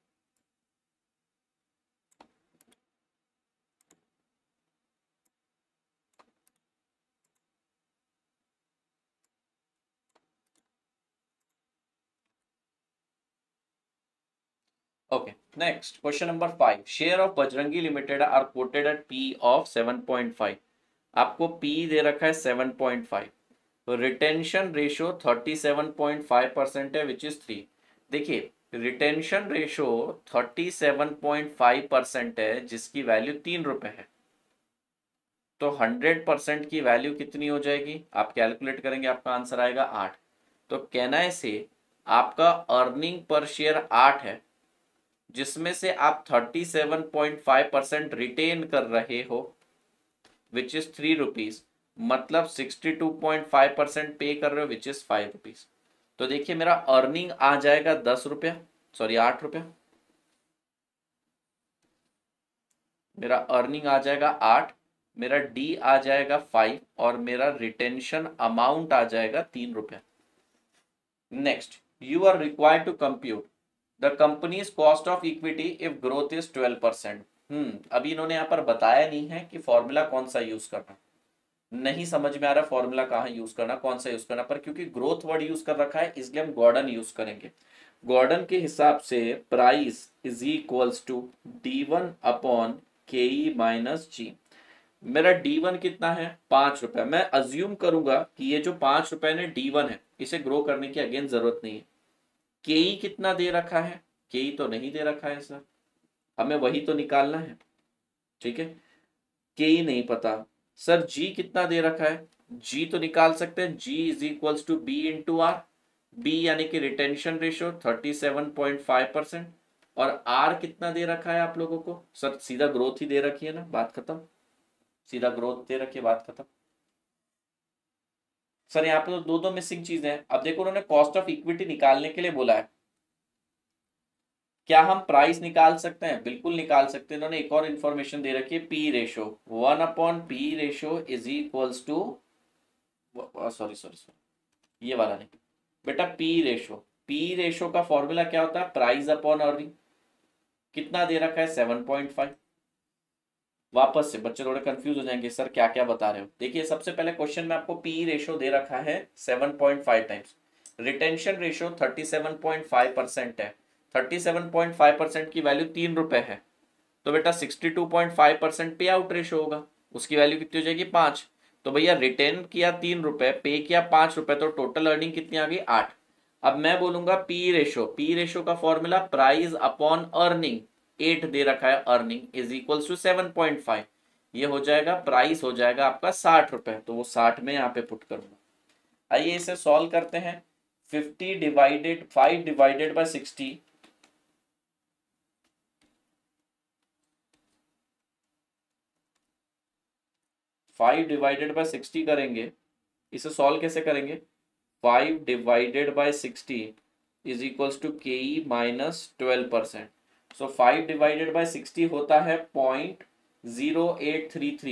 Okay, next question number 5. Share of Bajrangi Limited are quoted at P of 7.5. आपको P दे रखा है 7.5, तो रिटेंशन रेशियो 37.5% है, विच इज 3। देखिए रिटेंशन रेशियो 37.5% है, जिसकी वैल्यू 3 रुपए है, तो 100% की वैल्यू कितनी हो जाएगी? आप कैलकुलेट करेंगे, आपका आंसर आएगा 8। तो कहना से आपका अर्निंग पर शेयर 8 है, जिसमें से आप 37.5% रिटेन कर रहे हो, विच इज 3 रुपीज, मतलब 62.5% पे कर रहे हो, विच इज 5 रुपीज। तो देखिए मेरा अर्निंग आ जाएगा 10 रुपया, सॉरी 8 रुपया, मेरा अर्निंग आ जाएगा 8, मेरा डी आ जाएगा 5, और मेरा रिटेंशन अमाउंट आ जाएगा 3 रुपया। Next, you are required to compute the company's cost of equity if growth is 12%। अभी इन्होंने यहाँ पर बताया नहीं है कि फॉर्मूला कौन सा यूज करना, नहीं समझ में आ रहा फॉर्मूला कहाँ यूज करना, कौन सा यूज करना, पर क्योंकि ग्रोथ वर्ड यूज कर रखा है इसलिए हम गॉर्डन यूज करेंगे। गॉर्डन के हिसाब से price is equals to D one upon K E minus जी। मेरा डी वन कितना है? 5 रुपया। मैं अज्यूम करूंगा कि ये जो 5 रुपए ने डी वन है, इसे ग्रो करने की अगेन जरूरत नहीं है। के ई कितना दे रखा है? के ई तो नहीं दे रखा है सर, हमें वही तो निकालना है। ठीक है, के ई नहीं पता सर। जी कितना दे रखा है? जी तो निकाल सकते हैं, g is equals to B into R. B यानी कि रिटेंशन रेशियो 37.5%, और आर कितना दे रखा है आप लोगों को? सर सीधा ग्रोथ ही दे रखी है ना, बात खत्म। सीधा ग्रोथ दे रखी है, बात खत्म। सर यहाँ पे तो दो दो मिसिंग चीजें हैं। अब देखो उन्होंने कॉस्ट ऑफ इक्विटी निकालने के लिए बोला है, क्या हम प्राइस निकाल सकते हैं? बिल्कुल निकाल सकते हैं। इन्होंने एक और इन्फॉर्मेशन दे रखी है, P ratio 1 upon P ratio is equals to, sorry sorry sorry, ये वाला नहीं बेटा, पी रेशो का फॉर्मूला क्या होता है? Price upon earning. कितना दे रखा है? 7.5। वापस से बच्चे थोड़े कंफ्यूज हो जाएंगे, सर क्या क्या बता रहे हो। देखिए सबसे पहले क्वेश्चन में आपको पी रेशो दे रखा है 7.5 टाइम्स। रिटेंशन रेशियो 37.5% है, 37.5% की वैल्यू 3 रुपए है, तो बेटा 62.5% पे आउट रेशियो होगा, उसकी वैल्यू कितनी हो जाएगी 5। तो भैया रिटेन किया 3 रुपए, पे किया 5 रुपए, तो टोटल अर्निंग कितनी आ गई 8। अब मैं बोलूंगा पी रेशियो का फॉर्मूला प्राइस अपॉन अर्निंग, 8 दे रखा है, अर्निंग इज इक्वल्स टू 7.5, ये हो जाएगा प्राइस हो जाएगा आपका 60 रुपए, तो वो 60 में यहाँ पे पुट करूंगा। आइए इसे सॉल्व करते हैं। 5 डिवाइडेड बाय 60, 5 डिवाइडेड बाय 60 करेंगे, इसे सॉल्व कैसे करेंगे, 5 divided by 60 is equals to K E minus 12%। So 5 divided by 60 होता है 0.0833,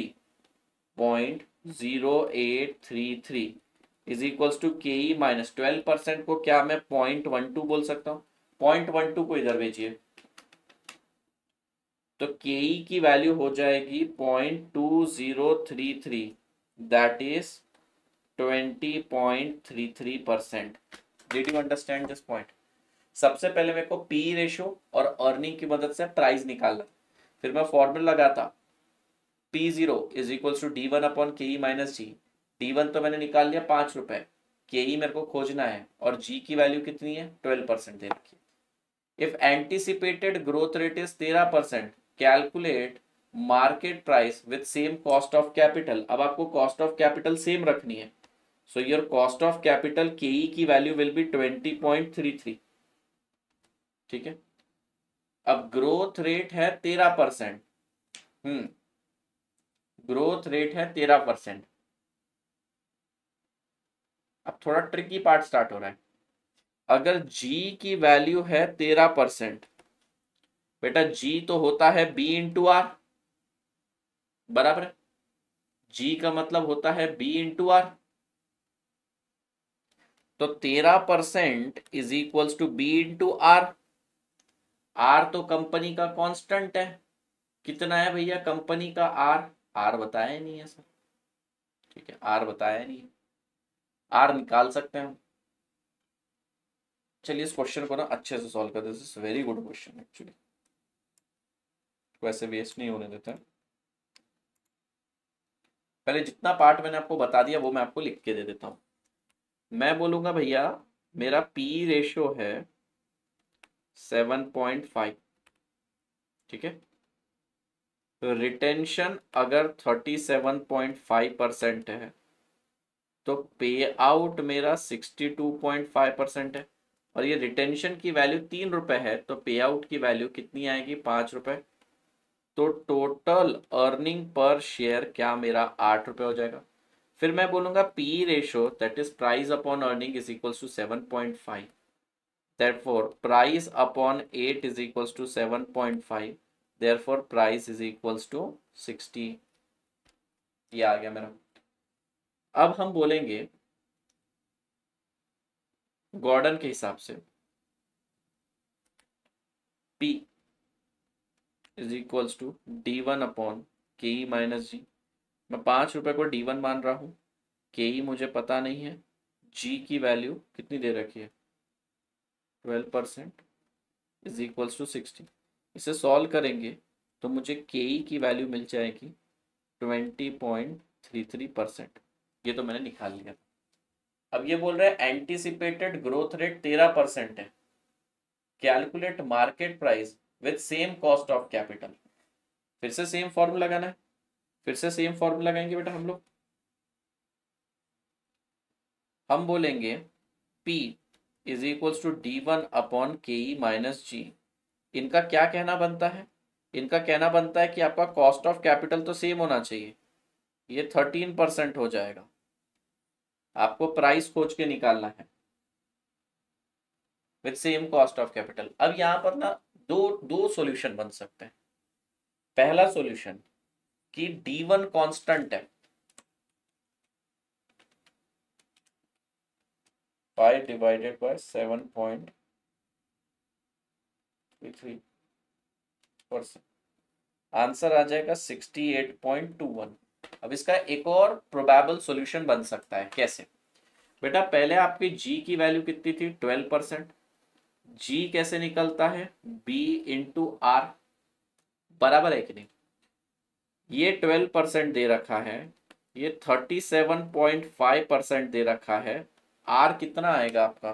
0.0833 is equals to K E minus 12% को क्या मैं 0.12 बोल सकता हूँ, 0.12 को इधर भेजिए, तो के ई की वैल्यू हो जाएगी 0.2033, that is 20.33%। Did you understand this point? सबसे पहले मेरे को पी रेशियो और अर्निंग की मदद से प्राइस निकालना, फिर मैं फॉर्मूला लगाता P0 is equals to D1 upon K E minus ji. D1 तो मैंने निकाल लिया 5 रुपए, के ई मेरे को खोजना है, और जी की वैल्यू कितनी है 12% दे रखी है। If anticipated growth rate is 13%, calculate market price with same cost of capital. अब आपको कॉस्ट ऑफ कैपिटल सेम रखनी है, so your cost of capital K E की वैल्यू विल बी 20.33, ठीक है। अब ग्रोथ रेट है 13%, ग्रोथ रेट है 13%। अब थोड़ा ट्रिकी पार्ट स्टार्ट हो रहा है। अगर जी की वैल्यू है 13%, बेटा जी तो होता है बी इंटू आर, बराबर है, जी का मतलब होता है बी इंटू आर, तो 13% is equals to B into R. R तो कंपनी का कांस्टेंट है, कितना है भैया कंपनी का आर, आर बताया नहीं है सर, ठीक है, आर बताया नहीं है, आर निकाल सकते हैं हम। चलिए इस क्वेश्चन को ना अच्छे से सॉल्व कर दे, this is very good question actually, वैसे वेस्ट नहीं होने देते हैं। पहले जितना पार्ट मैंने आपको बता दिया वो मैं आपको लिख के दे देता हूं। मैं बोलूंगा भैया मेरा पी रेशियो है 7.5, ठीक है, रिटेंशन अगर 37.5% है, तो पे आउट मेरा 62.5% है, और ये रिटेंशन की वैल्यू 3 रुपए है, तो पे आउट की वैल्यू कितनी आएगी 5 रुपए, तो टोटल अर्निंग पर शेयर क्या मेरा 8 रुपए हो जाएगा। फिर मैं बोलूंगा P ratio that is price upon earning is equals to 7.5, therefore price upon 8 is equals to 7.5, therefore price is equals to 60। ये आ गया मेरा। अब हम बोलेंगे गॉर्डन के हिसाब से P is equals to D1 upon K E minus जी। मैं 5 रुपए को D1 मान रहा हूं, के ई मुझे पता नहीं है, जी की वैल्यू कितनी दे रखी है 12% इज इक्वल्स टू 60। इसे सॉल्व करेंगे तो मुझे के ई की वैल्यू मिल जाएगी 20.33%, ये तो मैंने निकाल लिया। अब ये बोल रहे हैं एंटिसिपेटेड ग्रोथ रेट 13% है, calculate market price with same cost of capital. फिर से सेम फॉर्मूला लगाना है, फिर से सेम फॉर्मूला लगाएंगे बेटा हम लोग। हम बोलेंगे P is equals to D1 upon K E minus जी। इनका क्या कहना बनता है, इनका कहना बनता है कि आपका कॉस्ट ऑफ कैपिटल तो सेम होना चाहिए, ये 13% हो जाएगा, आपको प्राइस खोज के निकालना है with same cost of capital. अब यहां पर ना दो दो सॉल्यूशन बन सकते हैं। पहला सॉल्यूशन कि D1 कांस्टेंट है, 5 डिवाइडेड बाय 7.33%, आंसर आ जाएगा 68.21। अब इसका एक और प्रोबेबल सॉल्यूशन बन सकता है, कैसे बेटा पहले आपकी जी की वैल्यू कितनी थी 12%। जी कैसे निकलता है बी इंटू आर, बराबर है कि नहीं। ये 12% दे रखा है, ये 37.5% दे रखा है। आर कितना आएगा आपका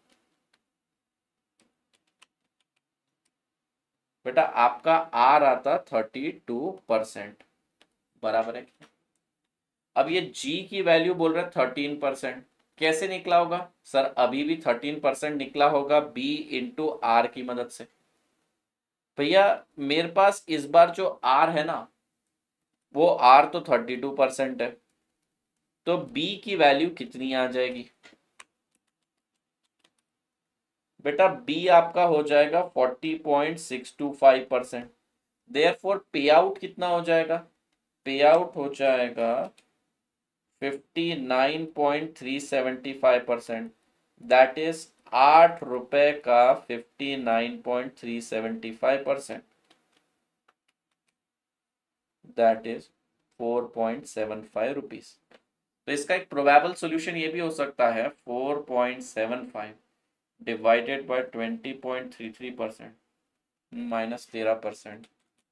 बेटा, आपका आर आता 32%, बराबर है। अब ये जी की वैल्यू बोल रहा है 13%, कैसे निकला होगा सर, अभी भी 13% निकला होगा बी इंटू आर की मदद से। भैया मेरे पास इस बार जो आर है ना, वो आर तो 32% है, तो बी की वैल्यू कितनी आ जाएगी बेटा, बी आपका हो जाएगा 40.625%। देयरफॉर पे आउट कितना हो जाएगा, पे आउट हो जाएगा 59.375%, दैट इज 8 रुपए का 59.375%, दैट इज 4.75 रुपीज। तो इसका एक प्रोबेबल सोल्यूशन ये भी हो सकता है 4.75 डिवाइडेड बाय 20.33% माइनस 13%।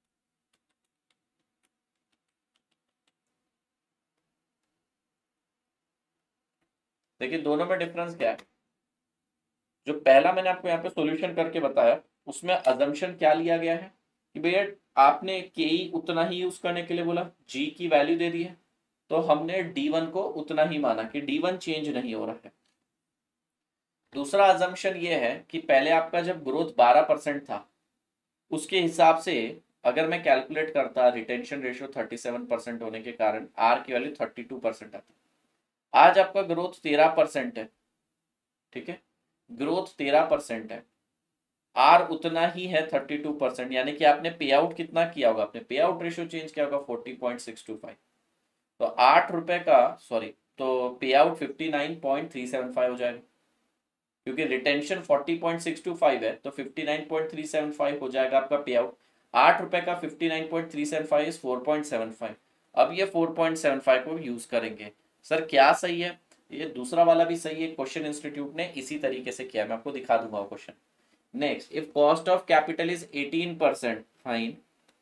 देखिए दोनों में डिफरेंस क्या है, जो पहला मैंने आपको यहाँ पे सॉल्यूशन करके बताया, उसमें अजम्पशन क्या लिया गया है कि भैया आपने के ई उतना ही यूज करने के लिए बोला, जी की वैल्यू दे दी है, तो हमने D1 को उतना ही माना कि D1 चेंज नहीं हो रहा है। दूसरा अजम्पशन ये है कि पहले आपका जब ग्रोथ 12% था, उसके हिसाब से अगर मैं कैलकुलेट करता, रिटेंशन रेशियो 37% होने के कारण आर की वैल्यू 32% आती। आज आपका ग्रोथ 13% है, ठीक है, ग्रोथ 13% है, आर उतना ही है 32%, यानी कि आपने पे आउट कितना किया होगा, आपने पे आउट रेशियो चेंज किया होगा 40.625। तो 8 रुपए का, सॉरी, तो पे आउट 59.375 हो जाएगा, क्योंकि रिटेंशन 40.625 है, तो 59.375 हो जाएगा आपका पे आउट। 8 रुपए का 59.375 इज 4.75। अब ये 4.75 को यूज करेंगे। सर क्या सही है, ये दूसरा वाला भी सही है, क्वेश्चन इंस्टीट्यूट ने इसी तरीके से किया, मैं आपको दिखा दूंगा वो question. Next, if cost of capital is 18%, fine,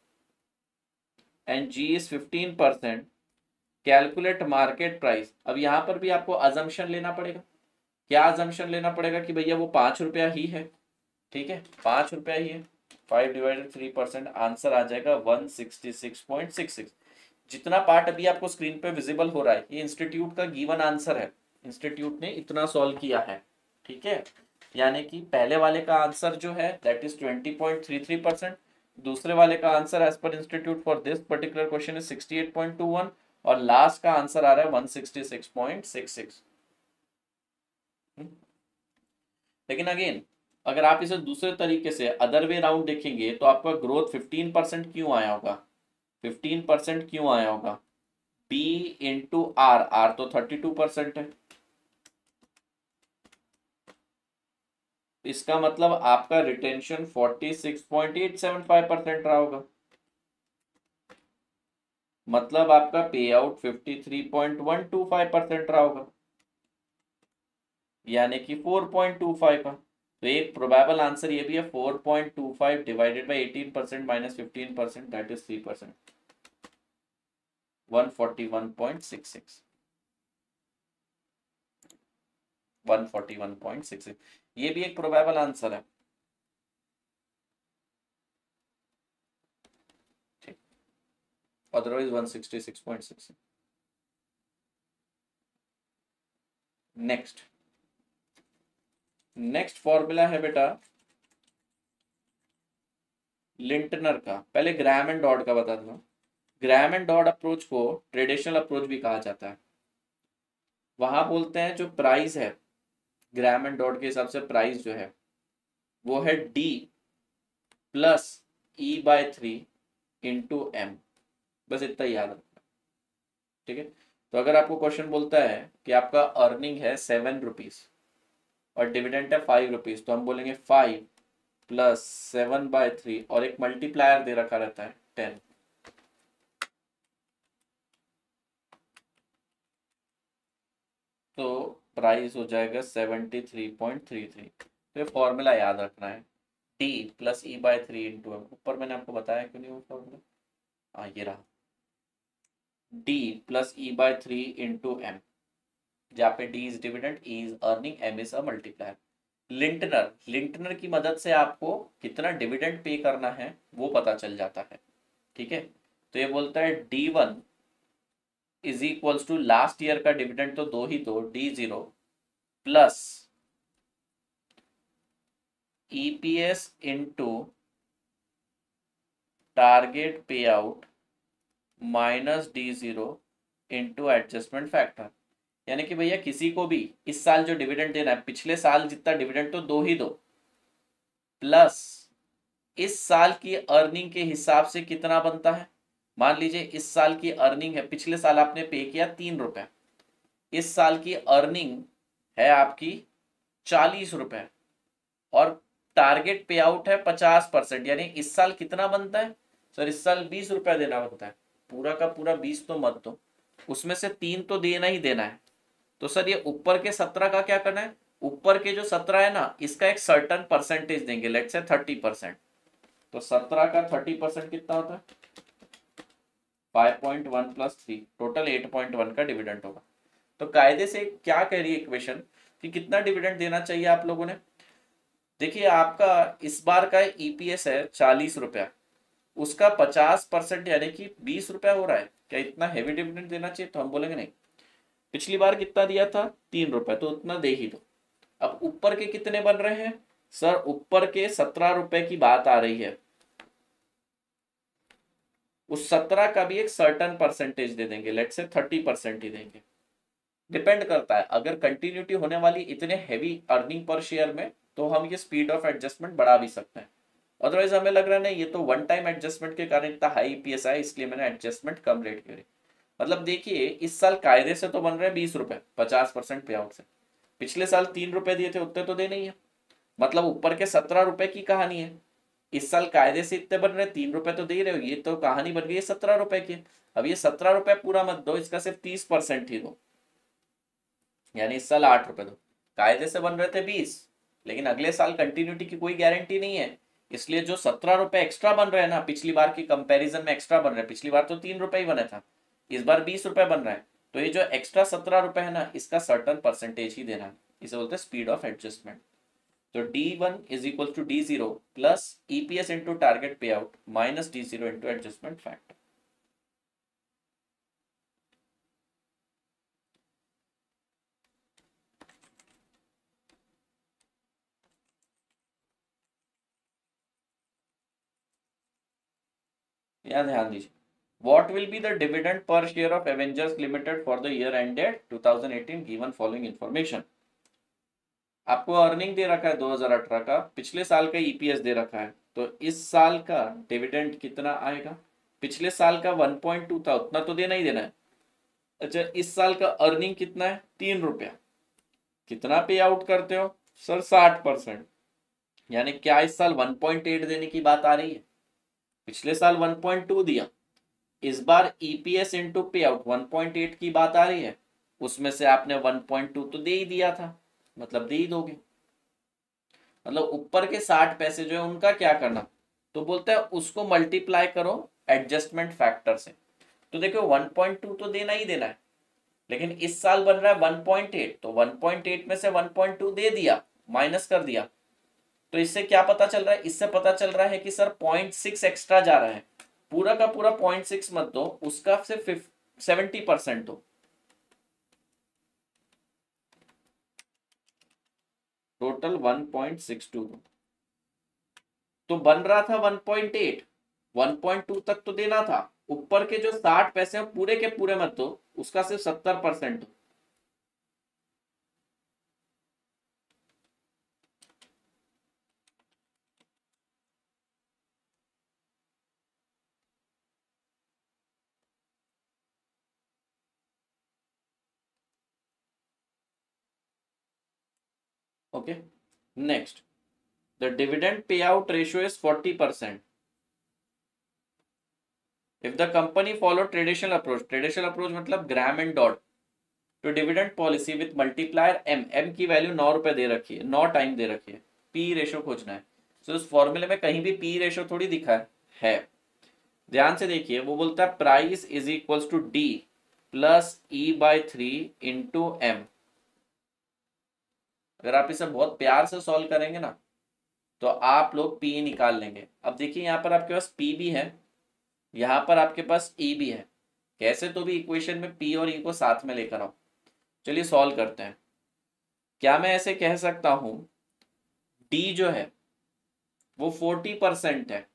and G is 15%, calculate market price। अब यहां पर भी आपको assumption लेना पड़ेगा। क्या assumption लेना पड़ेगा कि भैया वो 5 रुपया ही है, ठीक है, 5 रुपया ही है। 5 डिवाइडेड 3%, आंसर आ जाएगा 166.66। जितना पार्ट अभी आपको स्क्रीन पे विजिबल हो रहा है, ये इंस्टीट्यूट का गिवन आंसर है, इंस्टीट्यूट ने इतना सॉल्व किया है, ठीक है। यानी कि पहले वाले का आंसर जो है दैट इज 20.33%, दूसरे वाले का answer as per institute for this particular question is 68.21, और लास्ट का आंसर आ रहा है 166.66। लेकिन अगेन अगर आप इसे दूसरे तरीके से अदर वे राउंड देखेंगे तो आपका ग्रोथ 15% क्यों आया होगा, 15% क्यों आया होगा, बी इंटू आर, आर तो 32% है, इसका मतलब आपका रिटेंशन 46.875% रहा होगा, मतलब आपका पे आउट 53.125% रहा होगा, यानी कि 4.25 का। तो एक प्रोबेबल आंसर ये भी है 4.25 divided by 18% minus 15%, that is 3%, 141.66, 141.66, ये भी एक प्रोबेबल आंसर है। अदरवाइज 166.6। नेक्स्ट फॉर्मूला है बेटा लिंटनर का। पहले ग्राम एंड डॉट का बता दूं। ग्राम एंड डॉट अप्रोच को ट्रेडिशनल अप्रोच भी कहा जाता है। वहां बोलते हैं जो प्राइस है, ग्राम एंड डॉट के हिसाब से प्राइस जो है वो है D plus E/3 into M, बस इतना ही याद रखना, ठीक है। तो अगर आपको क्वेश्चन बोलता है कि आपका अर्निंग है 7 रुपीज और डिविडेंड है 5 रुपीज, तो हम बोलेंगे 5 प्लस 7/3, और एक मल्टीप्लायर दे रखा रहता है 10। तो प्राइस हो जाएगा 73.33। तो ये फॉर्मूला याद रखना है, D plus E by 3 into M. ऊपर मैंने आपको बताया क्यों नहीं वो फॉर्मूला, हाँ ये रहा, D plus E by 3 into M, जहाँ पे D is dividend, E is earning, M is a multiplier. Lintner की मदद से आपको कितना डिविडेंड पे करना है वो पता चल जाता है, ठीक है। तो ये बोलता है D1 is equals to last year का डिविडेंड तो दो ही दो, D0 plus EPS into target pay out minus D0 into adjustment factor. यानी कि भैया किसी को भी इस साल जो डिविडेंड देना है, पिछले साल जितना डिविडेंड तो दो ही दो, प्लस इस साल की अर्निंग के हिसाब से कितना बनता है। मान लीजिए इस साल की अर्निंग है, पिछले साल आपने पे किया 3 रुपए, इस साल की अर्निंग है आपकी 40 रुपए और टारगेट पे आउट है 50%, यानी इस साल कितना बनता है सर, इस साल 20 रुपए देना बनता है। पूरा का पूरा 20 तो मत दो, उसमें से 3 तो देना ही देना है। तो सर ये ऊपर के 17 का क्या करना है, ऊपर के जो 17 है ना, इसका एक सर्टन परसेंटेज देंगे, लेट्स से 30%। तो 17 का 30% कितना होता है, 5.1 प्लस 3, टोटल 8.1 का डिविडेंड होगा। तो कायदे से क्या कह रही है इक्वेशन कि कितना डिविडेंड देना चाहिए आप लोगों ने। देखिए आपका इस बार का ईपीएस है 40 रुपया, उसका 50% यानी कि 20 रुपया हो रहा है, क्या इतना हैवी डिविडेंड देना चाहिए। तो हम बोलेंगे नहीं, पिछली बार कितना दिया था 3 रुपए, तो उतना दे ही दो। अब ऊपर के कितने बन रहे हैं सर, ऊपर के 17 रुपए की बात आ रही है, उस 17 का भी एक सर्टन परसेंटेज दे देंगे, लेट्स से 30% ही देंगे। डिपेंड करता है, अगर कंटिन्यूटी होने वाली इतने हैवी अर्निंग पर शेयर में तो हम ये स्पीड ऑफ एडजस्टमेंट बढ़ा भी सकते हैं। अदरवाइज हमें लग रहा है नहीं ये तो वन टाइम एडजस्टमेंट के कारण इतना हाई ईपीएस आया, इसलिए मैंने एडजस्टमेंट कम रेट करी। मतलब देखिए इस साल कायदे से तो बन रहे हैं 20 रुपए 50% पे आउट से, पिछले साल 3 रुपए दिए थे, उतने तो देने ही है। मतलब ऊपर के 17 रुपए की कहानी है, इस साल कायदे से इतने बन रहे, 3 रुपए तो दे रहे हो, ये तो कहानी बन गई 17 रुपए की। अब ये 17 रुपए पूरा मत दो, इसका सिर्फ 30% ही दो, यानी इस साल 8 रुपए दो। कायदे से बन रहे थे 20, लेकिन अगले साल कंटिन्यूटी की कोई गारंटी नहीं है, इसलिए जो 17 रुपए एक्स्ट्रा बन रहे हैं ना, पिछली बार की कंपैरिजन में एक्स्ट्रा बन रहे हैं, पिछली बार तो 3 रुपए ही बने था, इस बार 20 रुपए बन रहा है, तो ये जो एक्स्ट्रा 17 रुपए है ना, इसका सर्टन परसेंटेज ही देना है, इसे बोलते हैं स्पीड ऑफ एडजस्टमेंट। तो D1 is equal to D0 plus EPS into target pay out minus D0 into adjustment factor. यहाँ ध्यान दीजिए, What will be the dividend per share of Avengers Limited for the year ended 2018 given following information। आपको earning दे रखा है 2018 का, पिछले साल का ईपीएस दे रखा है, तो इस साल का डिविडेंड कितना आएगा। पिछले साल का 1.2 था, उतना तो देना ही देना है। अच्छा इस साल का अर्निंग कितना है 3 रुपया, कितना पे आउट करते हो सर 60%, यानी क्या इस साल 1.8 देने की बात आ रही है। पिछले साल 1.2 दिया, इस बार ईपीएस इंटू पे आउट 1.8 की बात आ रही है, उसमें से आपने 1.2 तो दे ही दिया था, मतलब दे ही दोगे। मतलब ऊपर के 60 पैसे जो है उनका क्या करना, तो बोलते हैं उसको मल्टीप्लाई करो एडजस्टमेंट फैक्टर से। तो देखो 1.2 तो देना ही देना है, लेकिन इस साल बन रहा है 1.8, तो 1.8 में से 1.2 दे दिया, माइनस कर दिया। तो इससे क्या पता चल रहा है, इससे पता चल रहा है कि सर 0.6 एक्स्ट्रा जा रहा है, पूरा का पूरा 0.6 मत दो, उसका सिर्फ 70% दो, टोटल 1.62 दो। तो बन रहा था 1.8, 1.2 तक तो देना था, ऊपर के जो 60 पैसे हैं पूरे के पूरे मत दो, उसका सिर्फ 70% दो। Okay, next the dividend payout ratio is 40%. If the company follow traditional approach मतलब ग्राम एंड डॉट, तो dividend policy with multiplier M, M की वैल्यू 9 रुपए दे रखी है, 9 टाइम दे रखी है, पी रेशो खोजना है। तो उस फॉर्मूले में कहीं भी पी रेशो थोड़ी दिखा है। ध्यान से देखिए, वो बोलता है price is equals to D plus E by 3 into M. अगर आप इसे बहुत प्यार से सॉल्व करेंगे ना तो आप लोग पी निकाल लेंगे। अब देखिए यहाँ पर आपके पास पी भी है, यहाँ पर आपके पास ई भी है, कैसे तो भी इक्वेशन में पी और ई को साथ में लेकर आओ। चलिए सॉल्व करते हैं। क्या मैं ऐसे कह सकता हूं डी जो है वो 40% है,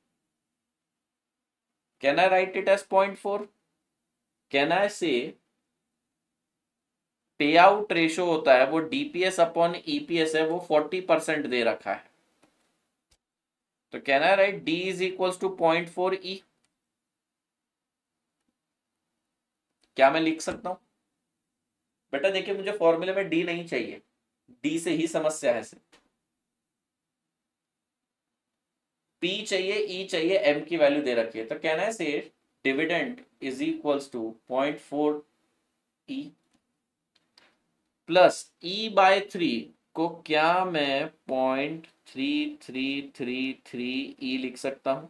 can I write it as 0.4? Can I say pay out ratio होता है वो डीपीएस अपॉन ईपीएस है, वो 40% दे रखा है। तो can I write D is equals to 0.4 E? क्या मैं लिख सकता हूं? बेटा देखिए, मुझे फॉर्मूले में डी नहीं चाहिए, डी से ही समस्या है सिर्फ। पी चाहिए, ई चाहिए, एम की वैल्यू दे रखी है। तो कहना है से dividend is equals to 0.4 E plus E by 3 को क्या मैं 0.3333 ई लिख सकता हूं,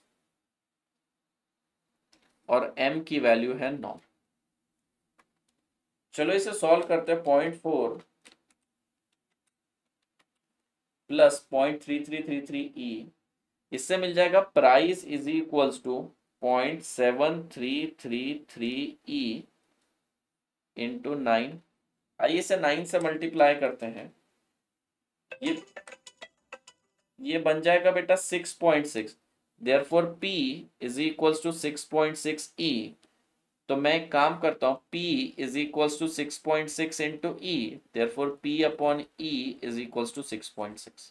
और एम की वैल्यू है 9। चलो इसे सॉल्व करते हैं। 0.4 प्लस 0.3333 ई, इससे मिल जाएगा price is equals to 0.7333 E into 9। आइए इसे 9 से मल्टीप्लाई करते हैं, ये बन जाएगा बेटा 6.6। Therefore P is equals to 6.6 E. तो मैं एक काम करता हूं, P is equals to 6.6 into E, therefore P upon E is equals to 6.6।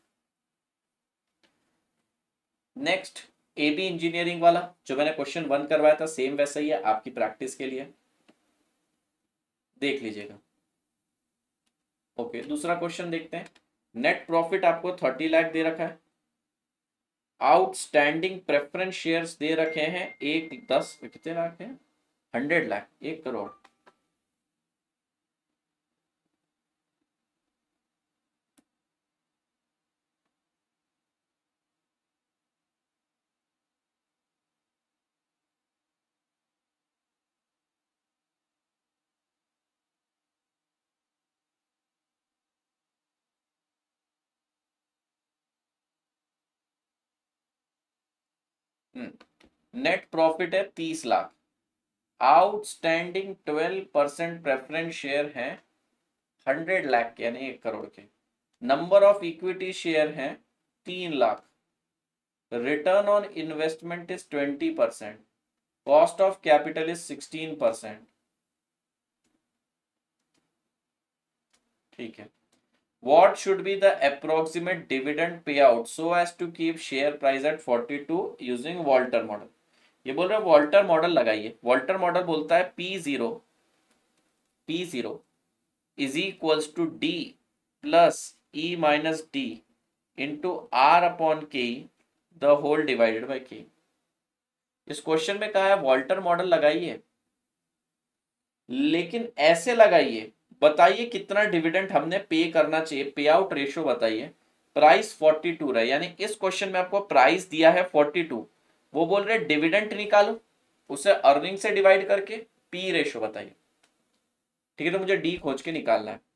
Next AB engineering वाला जो मैंने क्वेश्चन 1 करवाया था, सेम वैसा ही है, आपकी प्रैक्टिस के लिए देख लीजिएगा। ओके, दूसरा क्वेश्चन देखते हैं। नेट प्रॉफिट आपको 30 लाख दे रखा है, आउटस्टैंडिंग प्रेफरेंस शेयर्स दे रखे हैं 10 कितने लाख है, 100 लाख, 1 करोड़। नेट प्रॉफिट है 30 लाख, आउटस्टैंडिंग 12% प्रेफरेंस शेयर है 100 लाख के, यानी 1 करोड़ के। नंबर ऑफ इक्विटी शेयर है 3 lakh, return on investment is 20%, cost of capital is 16%। ठीक है। What should be the approximate dividend payout so as to keep share price at 42 using Walter model? ये बोल रहे हैं वॉल्टर मॉडल लगाइए। Walter model बोलता है P0 is equals to D plus E minus D into R upon K the whole divided by K. इस question में कहा है वॉल्टर मॉडल लगाइए, लेकिन ऐसे लगाइए, बताइए कितना डिविडेंड हमने पे करना चाहिए, पे आउट रेशियो बताइए। प्राइस 42 रहा है, यानी इस क्वेश्चन में आपको प्राइस दिया है 42, वो बोल रहे डिविडेंड निकालो, उसे अर्निंग से डिवाइड करके पी रेशियो बताइए। ठीक है, तो मुझे डी खोज के निकालना है।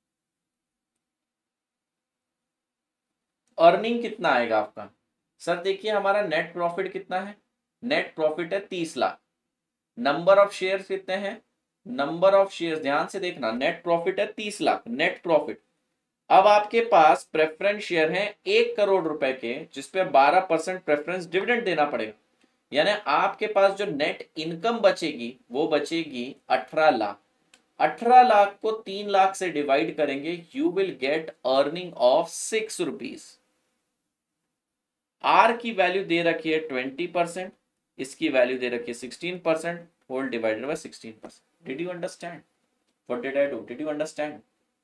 अर्निंग कितना आएगा आपका? सर देखिए हमारा नेट प्रॉफिट कितना है, नेट प्रॉफिट है 30 लाख। नंबर ऑफ शेयर्स कितने हैं, नंबर ऑफ शेयर्स ध्यान से देखना, नेट प्रॉफिट है 30 लाख नेट प्रॉफिट। अब आपके पास प्रेफरेंस शेयर है 1 करोड़ रुपए के, जिसपे 12% प्रेफरेंस डिविडेंड देना पड़ेगा, यानी आपके पास जो नेट इनकम बचेगी वो बचेगी 18 लाख। 18 लाख को 3 लाख से डिवाइड करेंगे, you will get earning of 6 rupees. R की वैल्यू दे रखी है 20%, इसकी वैल्यू दे रखी है 16%, whole divided by 16%। Did you understand what did I do? Did you understand?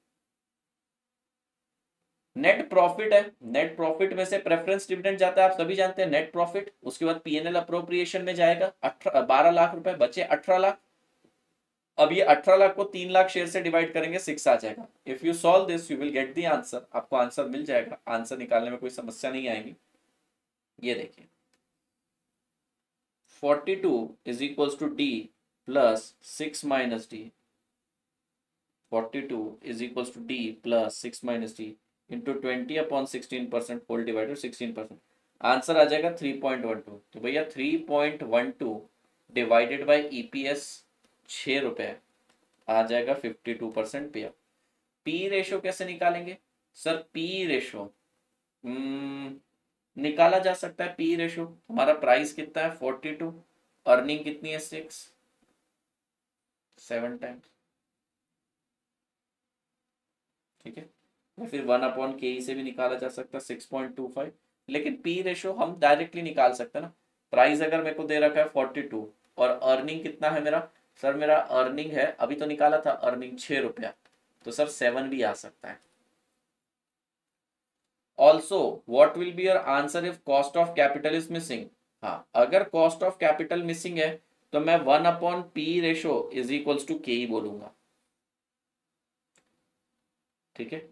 Net profit है, नेट प्रॉफिट में से प्रेफरेंस डिविडेंड जाता है, आप सभी जानते हैं नेट प्रॉफिट। उसके बाद पीएनएल अप्रोप्रिएशन में जाएगा 12 लाख रुपए, बचे 18 लाख। अब ये 18 लाख को 3 लाख शेयर से डिवाइड करेंगे 6 आ जाएगा। If you solve this you will get the answer, आपको आंसर मिल जाएगा, आंसर निकालने में कोई समस्या नहीं आएगी। ये देखिए 42 is equals to D plus 6 minus D, 42 is equals to D plus 6 minus D into 20 upon 16% whole divided 16%, answer आ जाएगा 3.12। तो भैया 3.12 डिवाइडेड बाई ईपीएस 6 रुपए आ जाएगा 52% पे। पी रेशो कैसे निकालेंगे सर? पी रेशो निकाला जा सकता है। पी रेशो हमारा प्राइस कितना है 42, अर्निंग कितनी है 6, 7 टाइम्स, ठीक है। या फिर 1/ke से भी निकाला जा सकता है 6.25, लेकिन पी रेशो हम डायरेक्टली निकाल सकते हैं ना। प्राइस अगर मेरे को दे रखा है 42 और अर्निंग कितना है मेरा, सर मेरा अर्निंग है, अभी तो निकाला था अर्निंग 6 रुपया, तो सर 7 भी आ सकता है। Also what will be your answer if cost of capital is missing? हाँ, अगर कॉस्ट ऑफ कैपिटल मिसिंग है तो मैं 1/p ratio is equals to के ही बोलूंगा, ठीक है।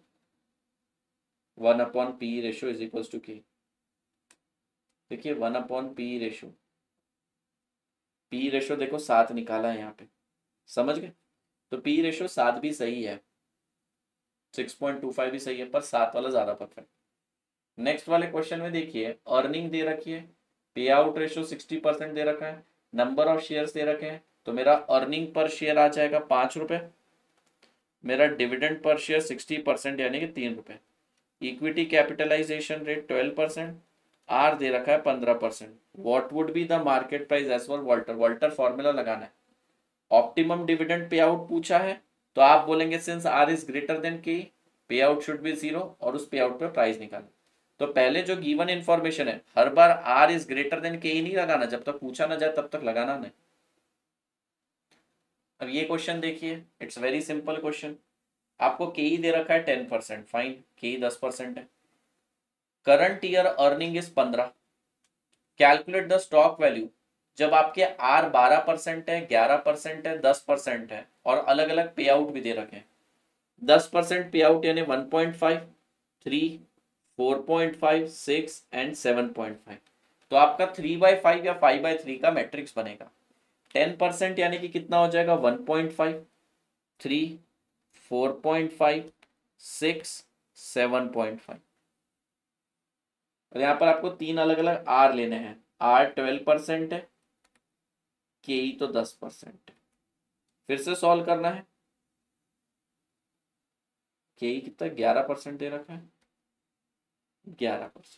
1/p ratio is equals to के। देखिए 1/p रेशो, पी रेशो देखो 7 निकाला है यहाँ पे, समझ गए? तो पी रेशो 7 भी सही है, 6.25 भी सही है, पर 7 वाला ज्यादा परफेक्ट। नेक्स्ट वाले क्वेश्चन में देखिए अर्निंग दे रखी है, पे आउट रेशो 60% दे रखा है, नंबर ऑफ शेयर्स दे रखे हैं, तो मेरा अर्निंग पर शेयर आ जाएगा 5 रुपए, मेरा डिविडेंड पर शेयर 60% यानी कि 3 रुपए, इक्विटी कैपिटलाइजेशन रेट 12%, आर दे रखा है 15%। What would be the market price as per Walter? Walter formula लगाना है। ऑप्टिमम डिविडेंड पे आउट पूछा है, तो आप बोलेंगे since R is greater than K, pay out should B 0 और उस पे आउट पे प्राइस निकालना। तो पहले जो गिवन इन्फॉर्मेशन है हर बार R is greater than K ही नहीं लगाना, जब तक पूछा ना जाए तब तक लगाना नहीं। अब ये क्वेश्चन देखिए, इट्स वेरी सिंपल क्वेश्चन। आपको के ही दे रखा है 10%, फाइन, के ही 10% है। Current year earning is 15, calculate the stock value. जब आपके आर 12% है, 11% है, 10% है और अलग अलग पे आउट भी दे रखे हैं। 10% पे आउट यानी 1.5, 3, 4.5, 6 एंड 7.5, तो आपका 3/5 या 5/3 का मैट्रिक्स बनेगा। 10% यानी कि कितना हो जाएगा 1.5, 3, 4.5, 6, 7.5। और यहाँ पर आपको 3 अलग अलग आर लेने हैं। आर 12% है, के ई तो 10% है। फिर से सॉल्व करना है। के ई कितना 11% दे रखा है, 11%,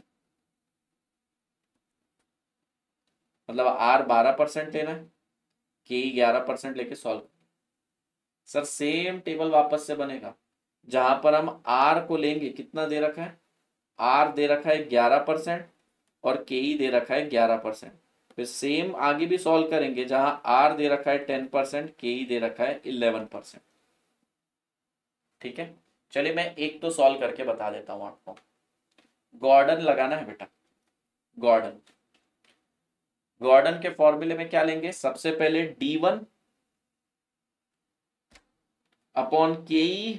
मतलब आर 12% लेना है, के ई 11% लेके सॉल्व। सर सेम टेबल वापस से बनेगा, जहां पर हम आर को लेंगे, कितना दे रखा है, आर दे रखा है 11% और के ई दे रखा है 11%। फिर सेम आगे भी सॉल्व करेंगे, जहां आर दे रखा है 10%, के ई दे रखा है 11%, ठीक है। चलिए मैं एक तो सॉल्व करके बता देता हूं आपको। गॉर्डन लगाना है बेटा, गॉर्डन। गॉर्डन के फॉर्मूले में क्या लेंगे, सबसे पहले D1 upon K E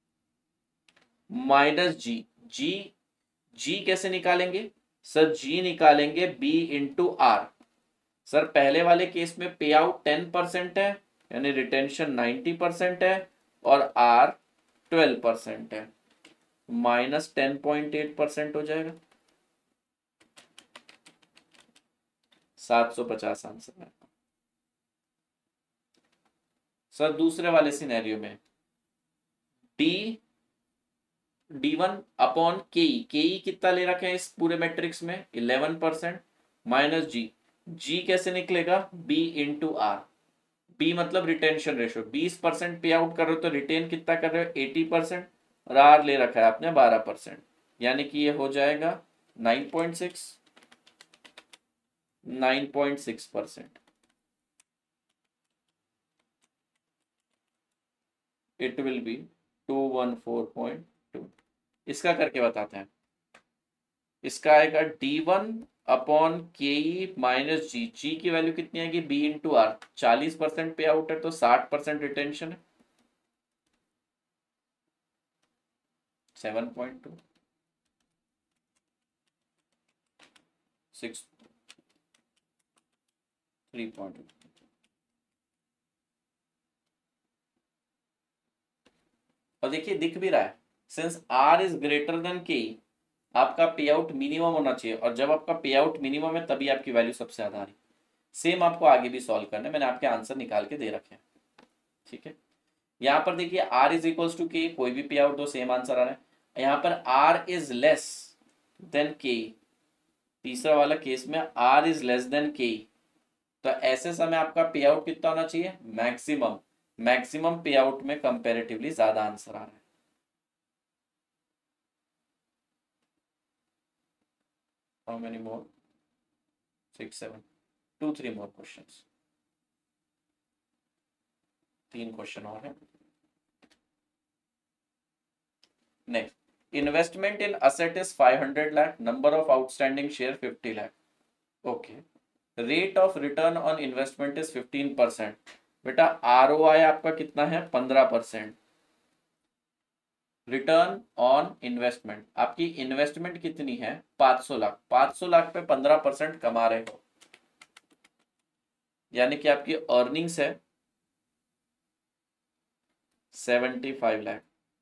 minus जी। जी जी कैसे निकालेंगे सर? जी निकालेंगे B इंटू आर। सर पहले वाले केस में पे आउट 10% है यानी रिटेंशन 90% है और आर 12% है, माइनस 10.8% हो जाएगा, 750 आंसर है। सर दूसरे वाले सिनेरियो में D1 अपॉन के ई कितना ले रखे हैं इस पूरे मैट्रिक्स में 11% माइनस जी। जी कैसे निकलेगा B इंटू आर। बी मतलब रिटेंशन रेशो, 20% पे आउट कर रहे हो तो रिटेन कितना कर रहे हो 80%, और आर ले रखा है आपने 12%, यानी कि ये हो जाएगा 9.6%। It will be 214.2। इसका करके बताते हैं। इसका आएगा D1 upon K E minus जी, जी की वैल्यू कितनी आएगी बी इंटू आर, 40% पे आउट है तो 60% रिटेंशन है, 7.2 6 3.2। और देखिए दिख भी रहा है, since R is greater than K, आपका पे आउट मिनिमम होना चाहिए, और जब आपका पे आउट मिनिमम है तभी आपकी वैल्यू सबसे ज्यादा आ रही। सेम आपको आगे भी सॉल्व करना है, मैंने आपके आंसर निकाल के दे रखे हैं, ठीक है। यहाँ पर देखिए आर इज इक्वल्स टू के, कोई भी पे आउट दो सेम आंसर आ रहा है। यहाँ पर आर इज लेस देन के, तीसरा वाला केस में आर इज लेस देन के, तो ऐसे समय आपका पे आउट कितना होना चाहिए, मैक्सिमम, मैक्सिमम पे आउट में कंपेरेटिवली ज्यादा आंसर आ रहा है। How many more, 6 7 2 3 more questions, 3 question और है। Next, investment in asset is 500 lakh, number of outstanding share 50 lakh, okay, rate of return on investment is 15%, बेटा आरओआई आपका कितना है 15%, रिटर्न ऑन इन्वेस्टमेंट, आपकी इन्वेस्टमेंट कितनी है 500 लाख, 500 लाख पे 15% कमा रहे हो, यानी कि आपकी अर्निंग्स है 75 लाख।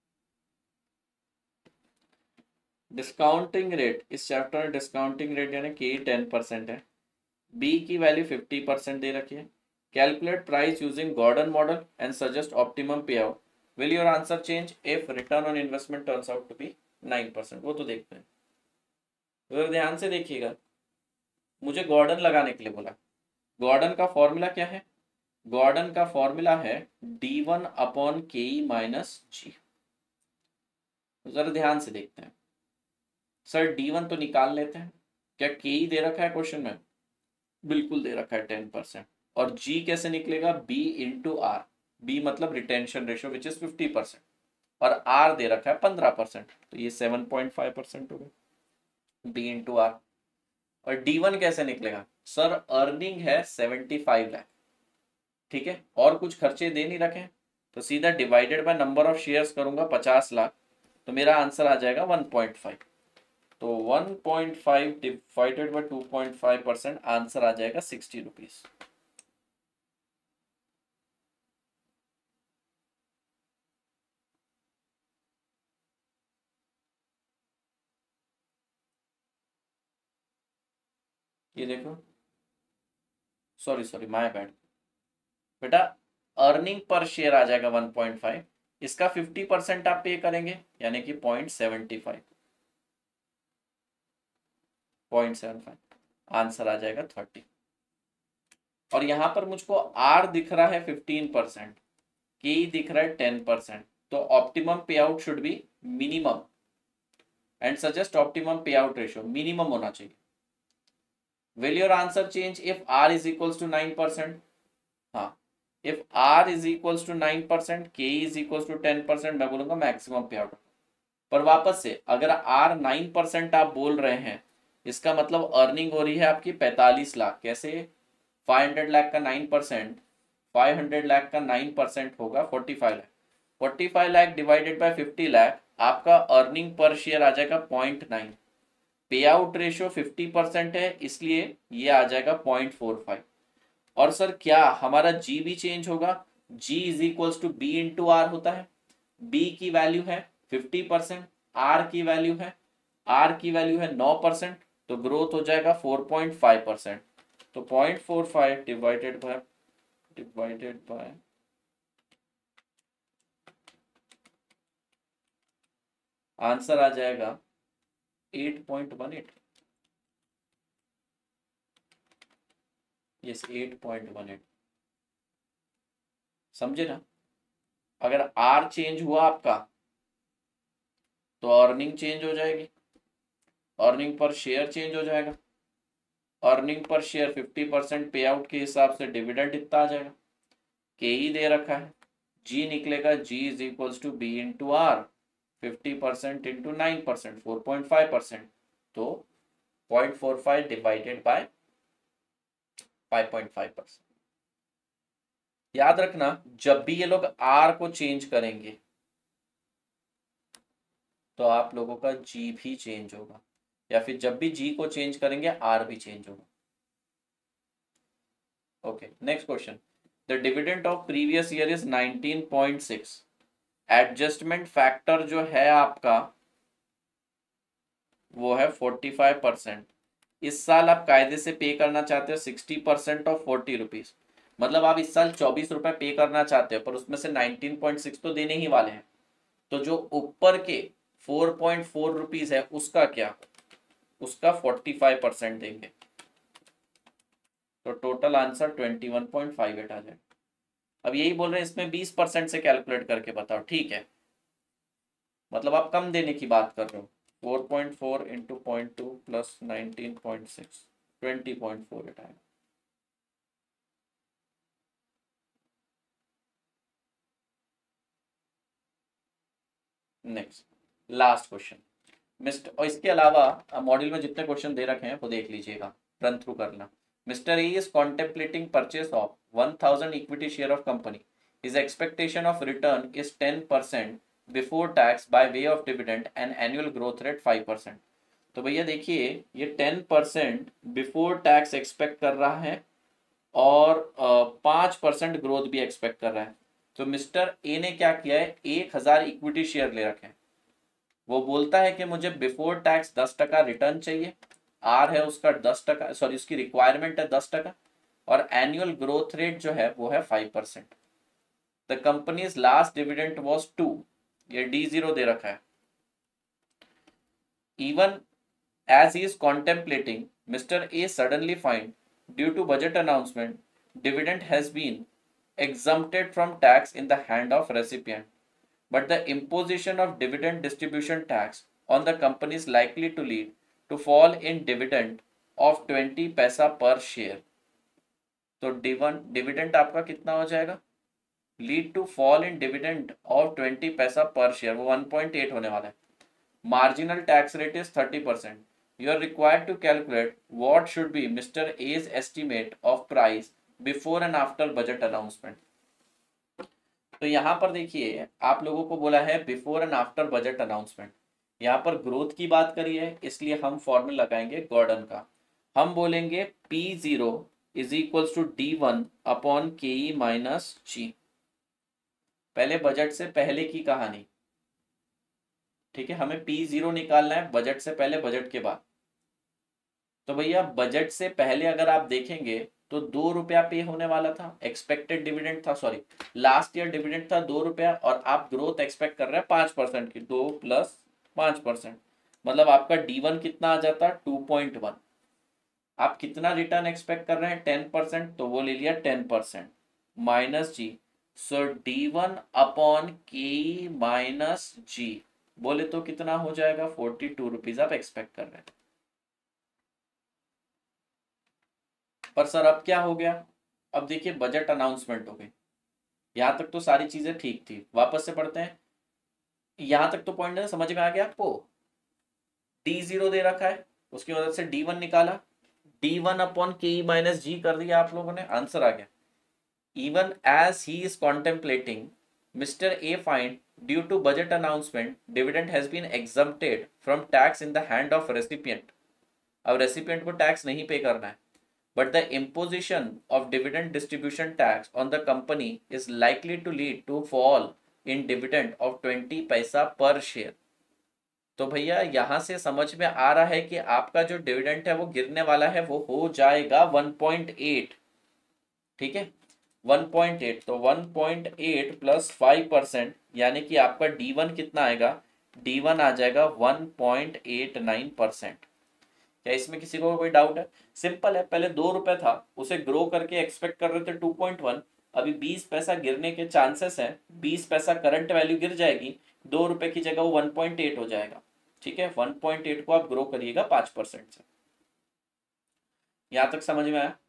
डिस्काउंटिंग रेट, इस चैप्टर में डिस्काउंटिंग रेट यानी कि 10% है, बी की वैल्यू 50% दे रखी है, calculate price using Gordon model and suggest optimum pay out, will your answer change if return on investment turns out to be 9%, वो तो देखते हैं, तो ध्यान से देखिएगा, मुझे गॉर्डन लगाने के लिए बोला, गॉर्डन का फॉर्मूला क्या है, गॉर्डन का फॉर्मूला है d1 अपॉन के माइनस जी, जरा ध्यान से देखते हैं। सर d1 तो निकाल लेते हैं, क्या के दे रखा है क्वेश्चन में, बिल्कुल दे रखा है 10%, और g कैसे निकलेगा b इंटू आर, b मतलब रिटेंशन रेशियो विच इज 50%, और r दे रखा है 15%, तो ये 7.5% हो गया b इंटू आर। और d1 कैसे निकलेगा, सर अर्निंग है 75 लाख, ठीक है, और कुछ खर्चे दे नहीं रखे, तो सीधा divided by number of shares करूंगा 50 लाख, तो मेरा आंसर आ जाएगा 1.5, तो 1.5 डिवाइडेड बाय 2.5%, आंसर आ जाएगा 60 रुपीज। ये देखो, सॉरी सॉरी माय बैड बेटा, अर्निंग पर शेयर आ जाएगा 1.5, इसका 50% आप पे करेंगे यानी कि 0.75, आंसर आ जाएगा 30, और यहां पर मुझको आर दिख रहा है 15%, के दिख रहा है 10%, तो optimum pay out should be minimum and suggest optimum pay out ratio minimum होना चाहिए। Will your answer change if R is equals to 9%, हाँ, if R is equals to 9%, K is equals to 10%, मैं बोलूंगा maximum pay out. पर वापस से अगर are 9% आप बोल रहे हैं, इसका मतलब अर्निंग हो रही है आपकी 45 लाख, कैसे, 500 लाख का 9%, 500 लाख का 9% होगा 45 लाख, 45 लाख डिवाइडेड बाय 50 लाख, आपका अर्निंग पर शेयर आ जाएगा 0.9, पे आउट रेशियो 50% है, इसलिए ये आ जाएगा 0.45, और सर क्या हमारा जी भी चेंज होगा, G is equals to B into R होता है, बी की वैल्यू है 50%, आर की वैल्यू है, आर की वैल्यू है 9%, तो ग्रोथ हो जाएगा 4.5%, तो 0.45 डिवाइडेड बाय आंसर आ जाएगा 8.18, यस 8.18, समझे ना, अगर आर चेंज हुआ आपका तो अर्निंग चेंज हो जाएगी, अर्निंग पर शेयर चेंज हो जाएगा, अर्निंग पर शेयर 50% पे आउट के हिसाब से डिविडेंड इतना आ जाएगा, के ही दे रखा है, जी निकलेगा जी is equals to B into R, 50% into 9%, 4.5%, तो 0.45 डिवाइडेड बाय 5.5%। याद रखना जब भी ये लोग आर को चेंज करेंगे तो आप लोगों का जी भी चेंज होगा, या फिर जब भी जी को चेंज करेंगे आर भी चेंज होगा। Okay, next question. The dividend of previous year is 19.6। Adjustment factor जो है आपका वो है 45%। इस साल आप कायदे से पे करना चाहते हो 60% ऑफ 40 रुपीज, मतलब आप इस साल 24 रुपए पे करना चाहते हो, पर उसमें से 19.6 तो देने ही वाले हैं। तो जो ऊपर के 4.4 रुपीज है उसका क्या, उसका 45% देंगे, तो टोटल आंसर 21.58 आ जाए। अब यही बोल रहे हैं इसमें 20% से कैलकुलेट करके बताओ, ठीक है, मतलब आप कम देने की बात कर रहे हो। 4.4 इंटू 0.2 प्लस 19.6 20.48 आएगा। नेक्स्ट लास्ट क्वेश्चन मिस्टर, और इसके अलावा मॉड्यूल में जितने क्वेश्चन दे रखे हैं वो देख लीजिएगा, रन थ्रू करना। Mister A is contemplating purchase of 1000 equity share of company. His expectation of return is 10% before tax by way of dividend and annual growth rate 5%। तो भैया देखिए ये 10% बिफोर टैक्स एक्सपेक्ट कर रहा है और 5% ग्रोथ भी एक्सपेक्ट कर रहा है। तो मिस्टर ए ने क्या किया है, 1000 इक्विटी शेयर ले रखे हैं। वो बोलता है कि मुझे बिफोर टैक्स 10% रिटर्न चाहिए, आर है उसका 10%, सॉरी उसकी रिक्वायरमेंट है 10%, और एनुअल ग्रोथ रेट जो है वो है 5%। The company's last dividend was 2, ये D0 दे रखा है। Even as he is contemplating, Mr. A suddenly find, due to budget announcement, dividend has been exempted from tax in the hand of recipient, but the imposition of dividend distribution tax on the company is likely to lead to fall in dividend of 20 पैसा per share। तो dividend आपका कितना हो जाएगा, lead to fall in dividend of 20 पैसा पर share, वो 1.8 होने वाला है। Marginal tax rate is 30%. You are required to calculate what should be Mr. A's estimate of price before and after budget announcement. तो यहाँ पर देखिए आप लोगों को बोला है before and after budget announcement. यहाँ पर ग्रोथ की बात करी है इसलिए हम फॉर्मूला लगाएंगे गॉर्डन का। हम बोलेंगे P0 is equals to D1 upon KE minus G। पहले बजट से पहले की कहानी, ठीक है, हमें P0 निकालना है बजट से पहले बजट के बाद। तो भैया बजट से पहले अगर आप देखेंगे तो 2 रुपया पे होने वाला था, एक्सपेक्टेड डिविडेंड था, सॉरी लास्ट ईयर डिविडेंड था 2 रुपया, और आप ग्रोथ एक्सपेक्ट कर रहे हैं 5% की, 2 प्लस 5%, मतलब आपका D1 कितना आ जाता 2.1। आप कितना रिटर्न एक्सपेक्ट कर रहे हैं 10%, तो वो ले लिया 10% minus G, so D1 upon K minus G, बोले तो कितना हो जाएगा 42 रुपीज आप एक्सपेक्ट कर रहे हैं। पर सर अब क्या हो गया, अब देखिए बजट अनाउंसमेंट हो गई, यहां तक तो सारी चीजें ठीक थी, वापस से पढ़ते हैं। यहां तक तो पॉइंट समझ में आ गया आपको, D0 दे रखा है उसकी वजह से D1 निकाला, D1 अपॉन के माइनस जी कर दिया आप लोगों ने, आंसर आ गया। Even as he is contemplating Mister A find due to budget announcement dividend has been exempted from tax in the hand of recipient. अब रेसिपिएंट को टैक्स नहीं पे करना है, but the imposition of dividend distribution tax on the company is likely to lead to fall in dividend of 20 पैसा per share। तो भैया यहां से समझ में आ रहा है कि आपका जो डिविडेंड है वो गिरने वाला है, वो हो जाएगा 1.8, ठीक है 1.8, तो 1.8 प्लस 5% यानी कि आपका D1 कितना आएगा, D1 आ जाएगा 1.89%। क्या इसमें किसी को कोई डाउट है, सिंपल है, पहले 2 रुपए था उसे ग्रो करके एक्सपेक्ट कर रहे थे 2.1, अभी 20 पैसा गिरने के चांसेस हैं, 20 पैसा करंट वैल्यू गिर जाएगी, 2 रुपए की जगह वो 1.8 हो जाएगा, ठीक है 1.8 को आप ग्रो करिएगा 5% से। यहां तक समझ में आया,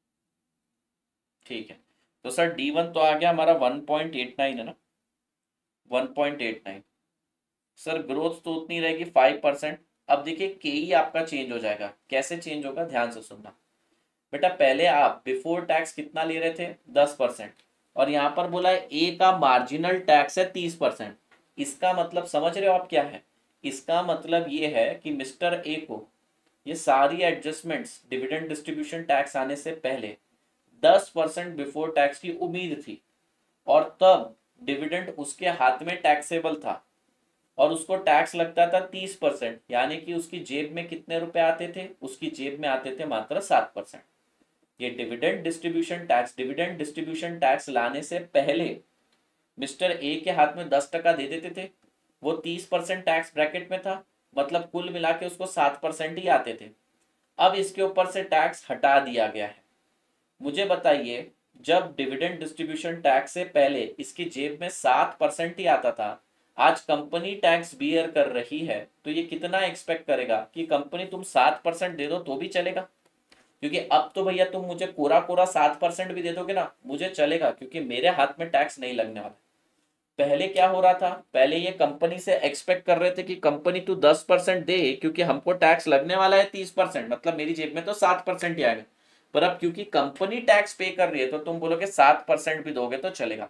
ठीक है। तो सर D1 तो आ गया हमारा 1.89 है ना, 1.89। सर ग्रोथ तो उतनी रहेगी 5%, अब देखिए केई आपका चेंज हो जाएगा, कैसे चेंज होगा ध्यान से सुनना बेटा। पहले आप बिफोर टैक्स कितना ले रहे थे 10%, और यहां पर बोला है ए का मार्जिनल टैक्स है 30%। इसका मतलब समझ रहे हो आप क्या है? इसका मतलब ये है कि मिस्टर ए को ये सारी एडजस्टमेंट्स डिविडेंड डिस्ट्रीब्यूशन टैक्स आने से पहले 10% बिफोर टैक्स की उम्मीद थी, और तब डिविडेंड उसके हाथ में टैक्सेबल था और उसको टैक्स लगता था 30%, यानी कि उसकी जेब में कितने रुपए आते थे? उसकी जेब में आते थे मात्र 7%। ये डिविडेंड डिस्ट्रीब्यूशन टैक्स लाने से पहले मिस्टर ए के हाथ में 10% दे देते थे, वो 30% टैक्स ब्रैकेट में था, मतलब कुल मिला के उसको 7% ही आते थे। अब इसके ऊपर से टैक्स हटा दिया गया है। मुझे बताइए, जब डिविडेंड डिस्ट्रीब्यूशन टैक्स से पहले इसकी जेब में 7% ही आता था, आज कंपनी टैक्स बियर कर रही है, तो ये कितना एक्सपेक्ट करेगा कि कंपनी तुम 7% दे दो तो भी चलेगा? क्योंकि अब तो भैया तुम मुझे कोरा कोरा 7% भी दे दोगे ना, मुझे चलेगा, क्योंकि मेरे हाथ में टैक्स नहीं लगने वाला। पहले क्या हो रहा था? पहले ये कंपनी से एक्सपेक्ट कर रहे थे कि कंपनी तू 10% दे, क्योंकि हमको टैक्स लगने वाला है 30%, मतलब मेरी जेब में तो 7% ही आएगा। पर अब क्योंकि कंपनी टैक्स पे कर रही है, तो तुम बोलोगे 7% भी दोगे तो चलेगा।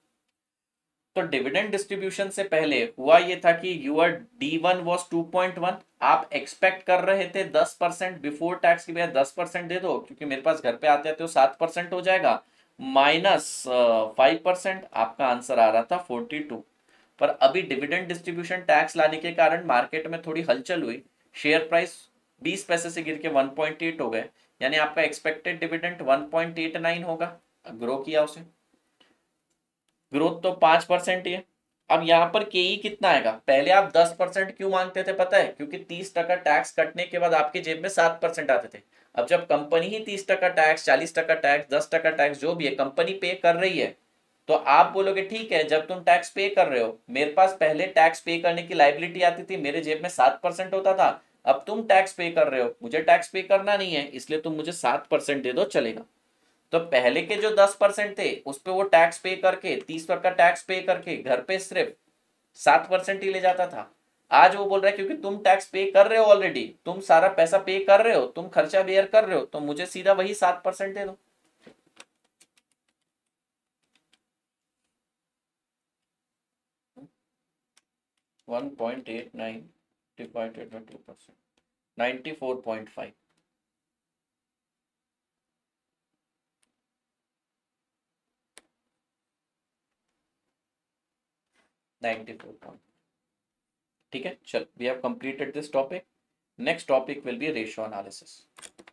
तो डिविडेंड डिस्ट्रीब्यूशन से पहले हुआ ये था कि यूर D1 वॉज 2.1, आप एक्सपेक्ट कर रहे थे 10% बिफोर टैक्स की बजाय 10% दे दो, क्योंकि मेरे पास घर पे आते हैं तो 7% हो जाएगा, माइनस 5%, आपका आंसर आ रहा था 42। पर अभी डिविडेंड डिस्ट्रीब्यूशन टैक्स लाने के कारण मार्केट में थोड़ी हलचल हुई, शेयर प्राइस 20 पैसे से गिर के 1.8 हो गए, यानी आपका एक्सपेक्टेड डिविडेंड 1.89 होगा, ग्रो किया उसे, ग्रोथ तो 5% ही है। अब यहां पर के ई कितना आएगा? पहले आप 10% क्यों मांगते थे पता है? क्योंकि 30% टैक्स कटने के बाद आपके जेब में 7% आते थे। अब जब कंपनी ही 30% टैक्स, 40% टैक्स, 10% टैक्स जो भी है कंपनी पे कर रही है, तो आप बोलोगे ठीक है, जब तुम टैक्स पे कर रहे हो, मेरे पास पहले टैक्स पे करने की लाइबिलिटी आती थी, मेरे जेब में 7% होता था, अब तुम टैक्स पे कर रहे हो, मुझे टैक्स पे करना नहीं है, इसलिए तुम मुझे 7% दे दो, चलेगा। तो पहले के जो 10% थे उस पे वो टैक्स पे करके 30% का टैक्स पे करके घर पे सिर्फ 7% ही ले जाता था। आज वो बोल रहा है क्योंकि तुम टैक्स पे कर रहे हो, ऑलरेडी तुम सारा पैसा पे कर रहे हो, तुम खर्चा बेयर कर रहे हो, तो मुझे सीधा वही 7% दे दो। One point eight nine divided by 2%, 94.5। 94 ठीक है, चल we have completed this topic. Next topic will be ratio analysis.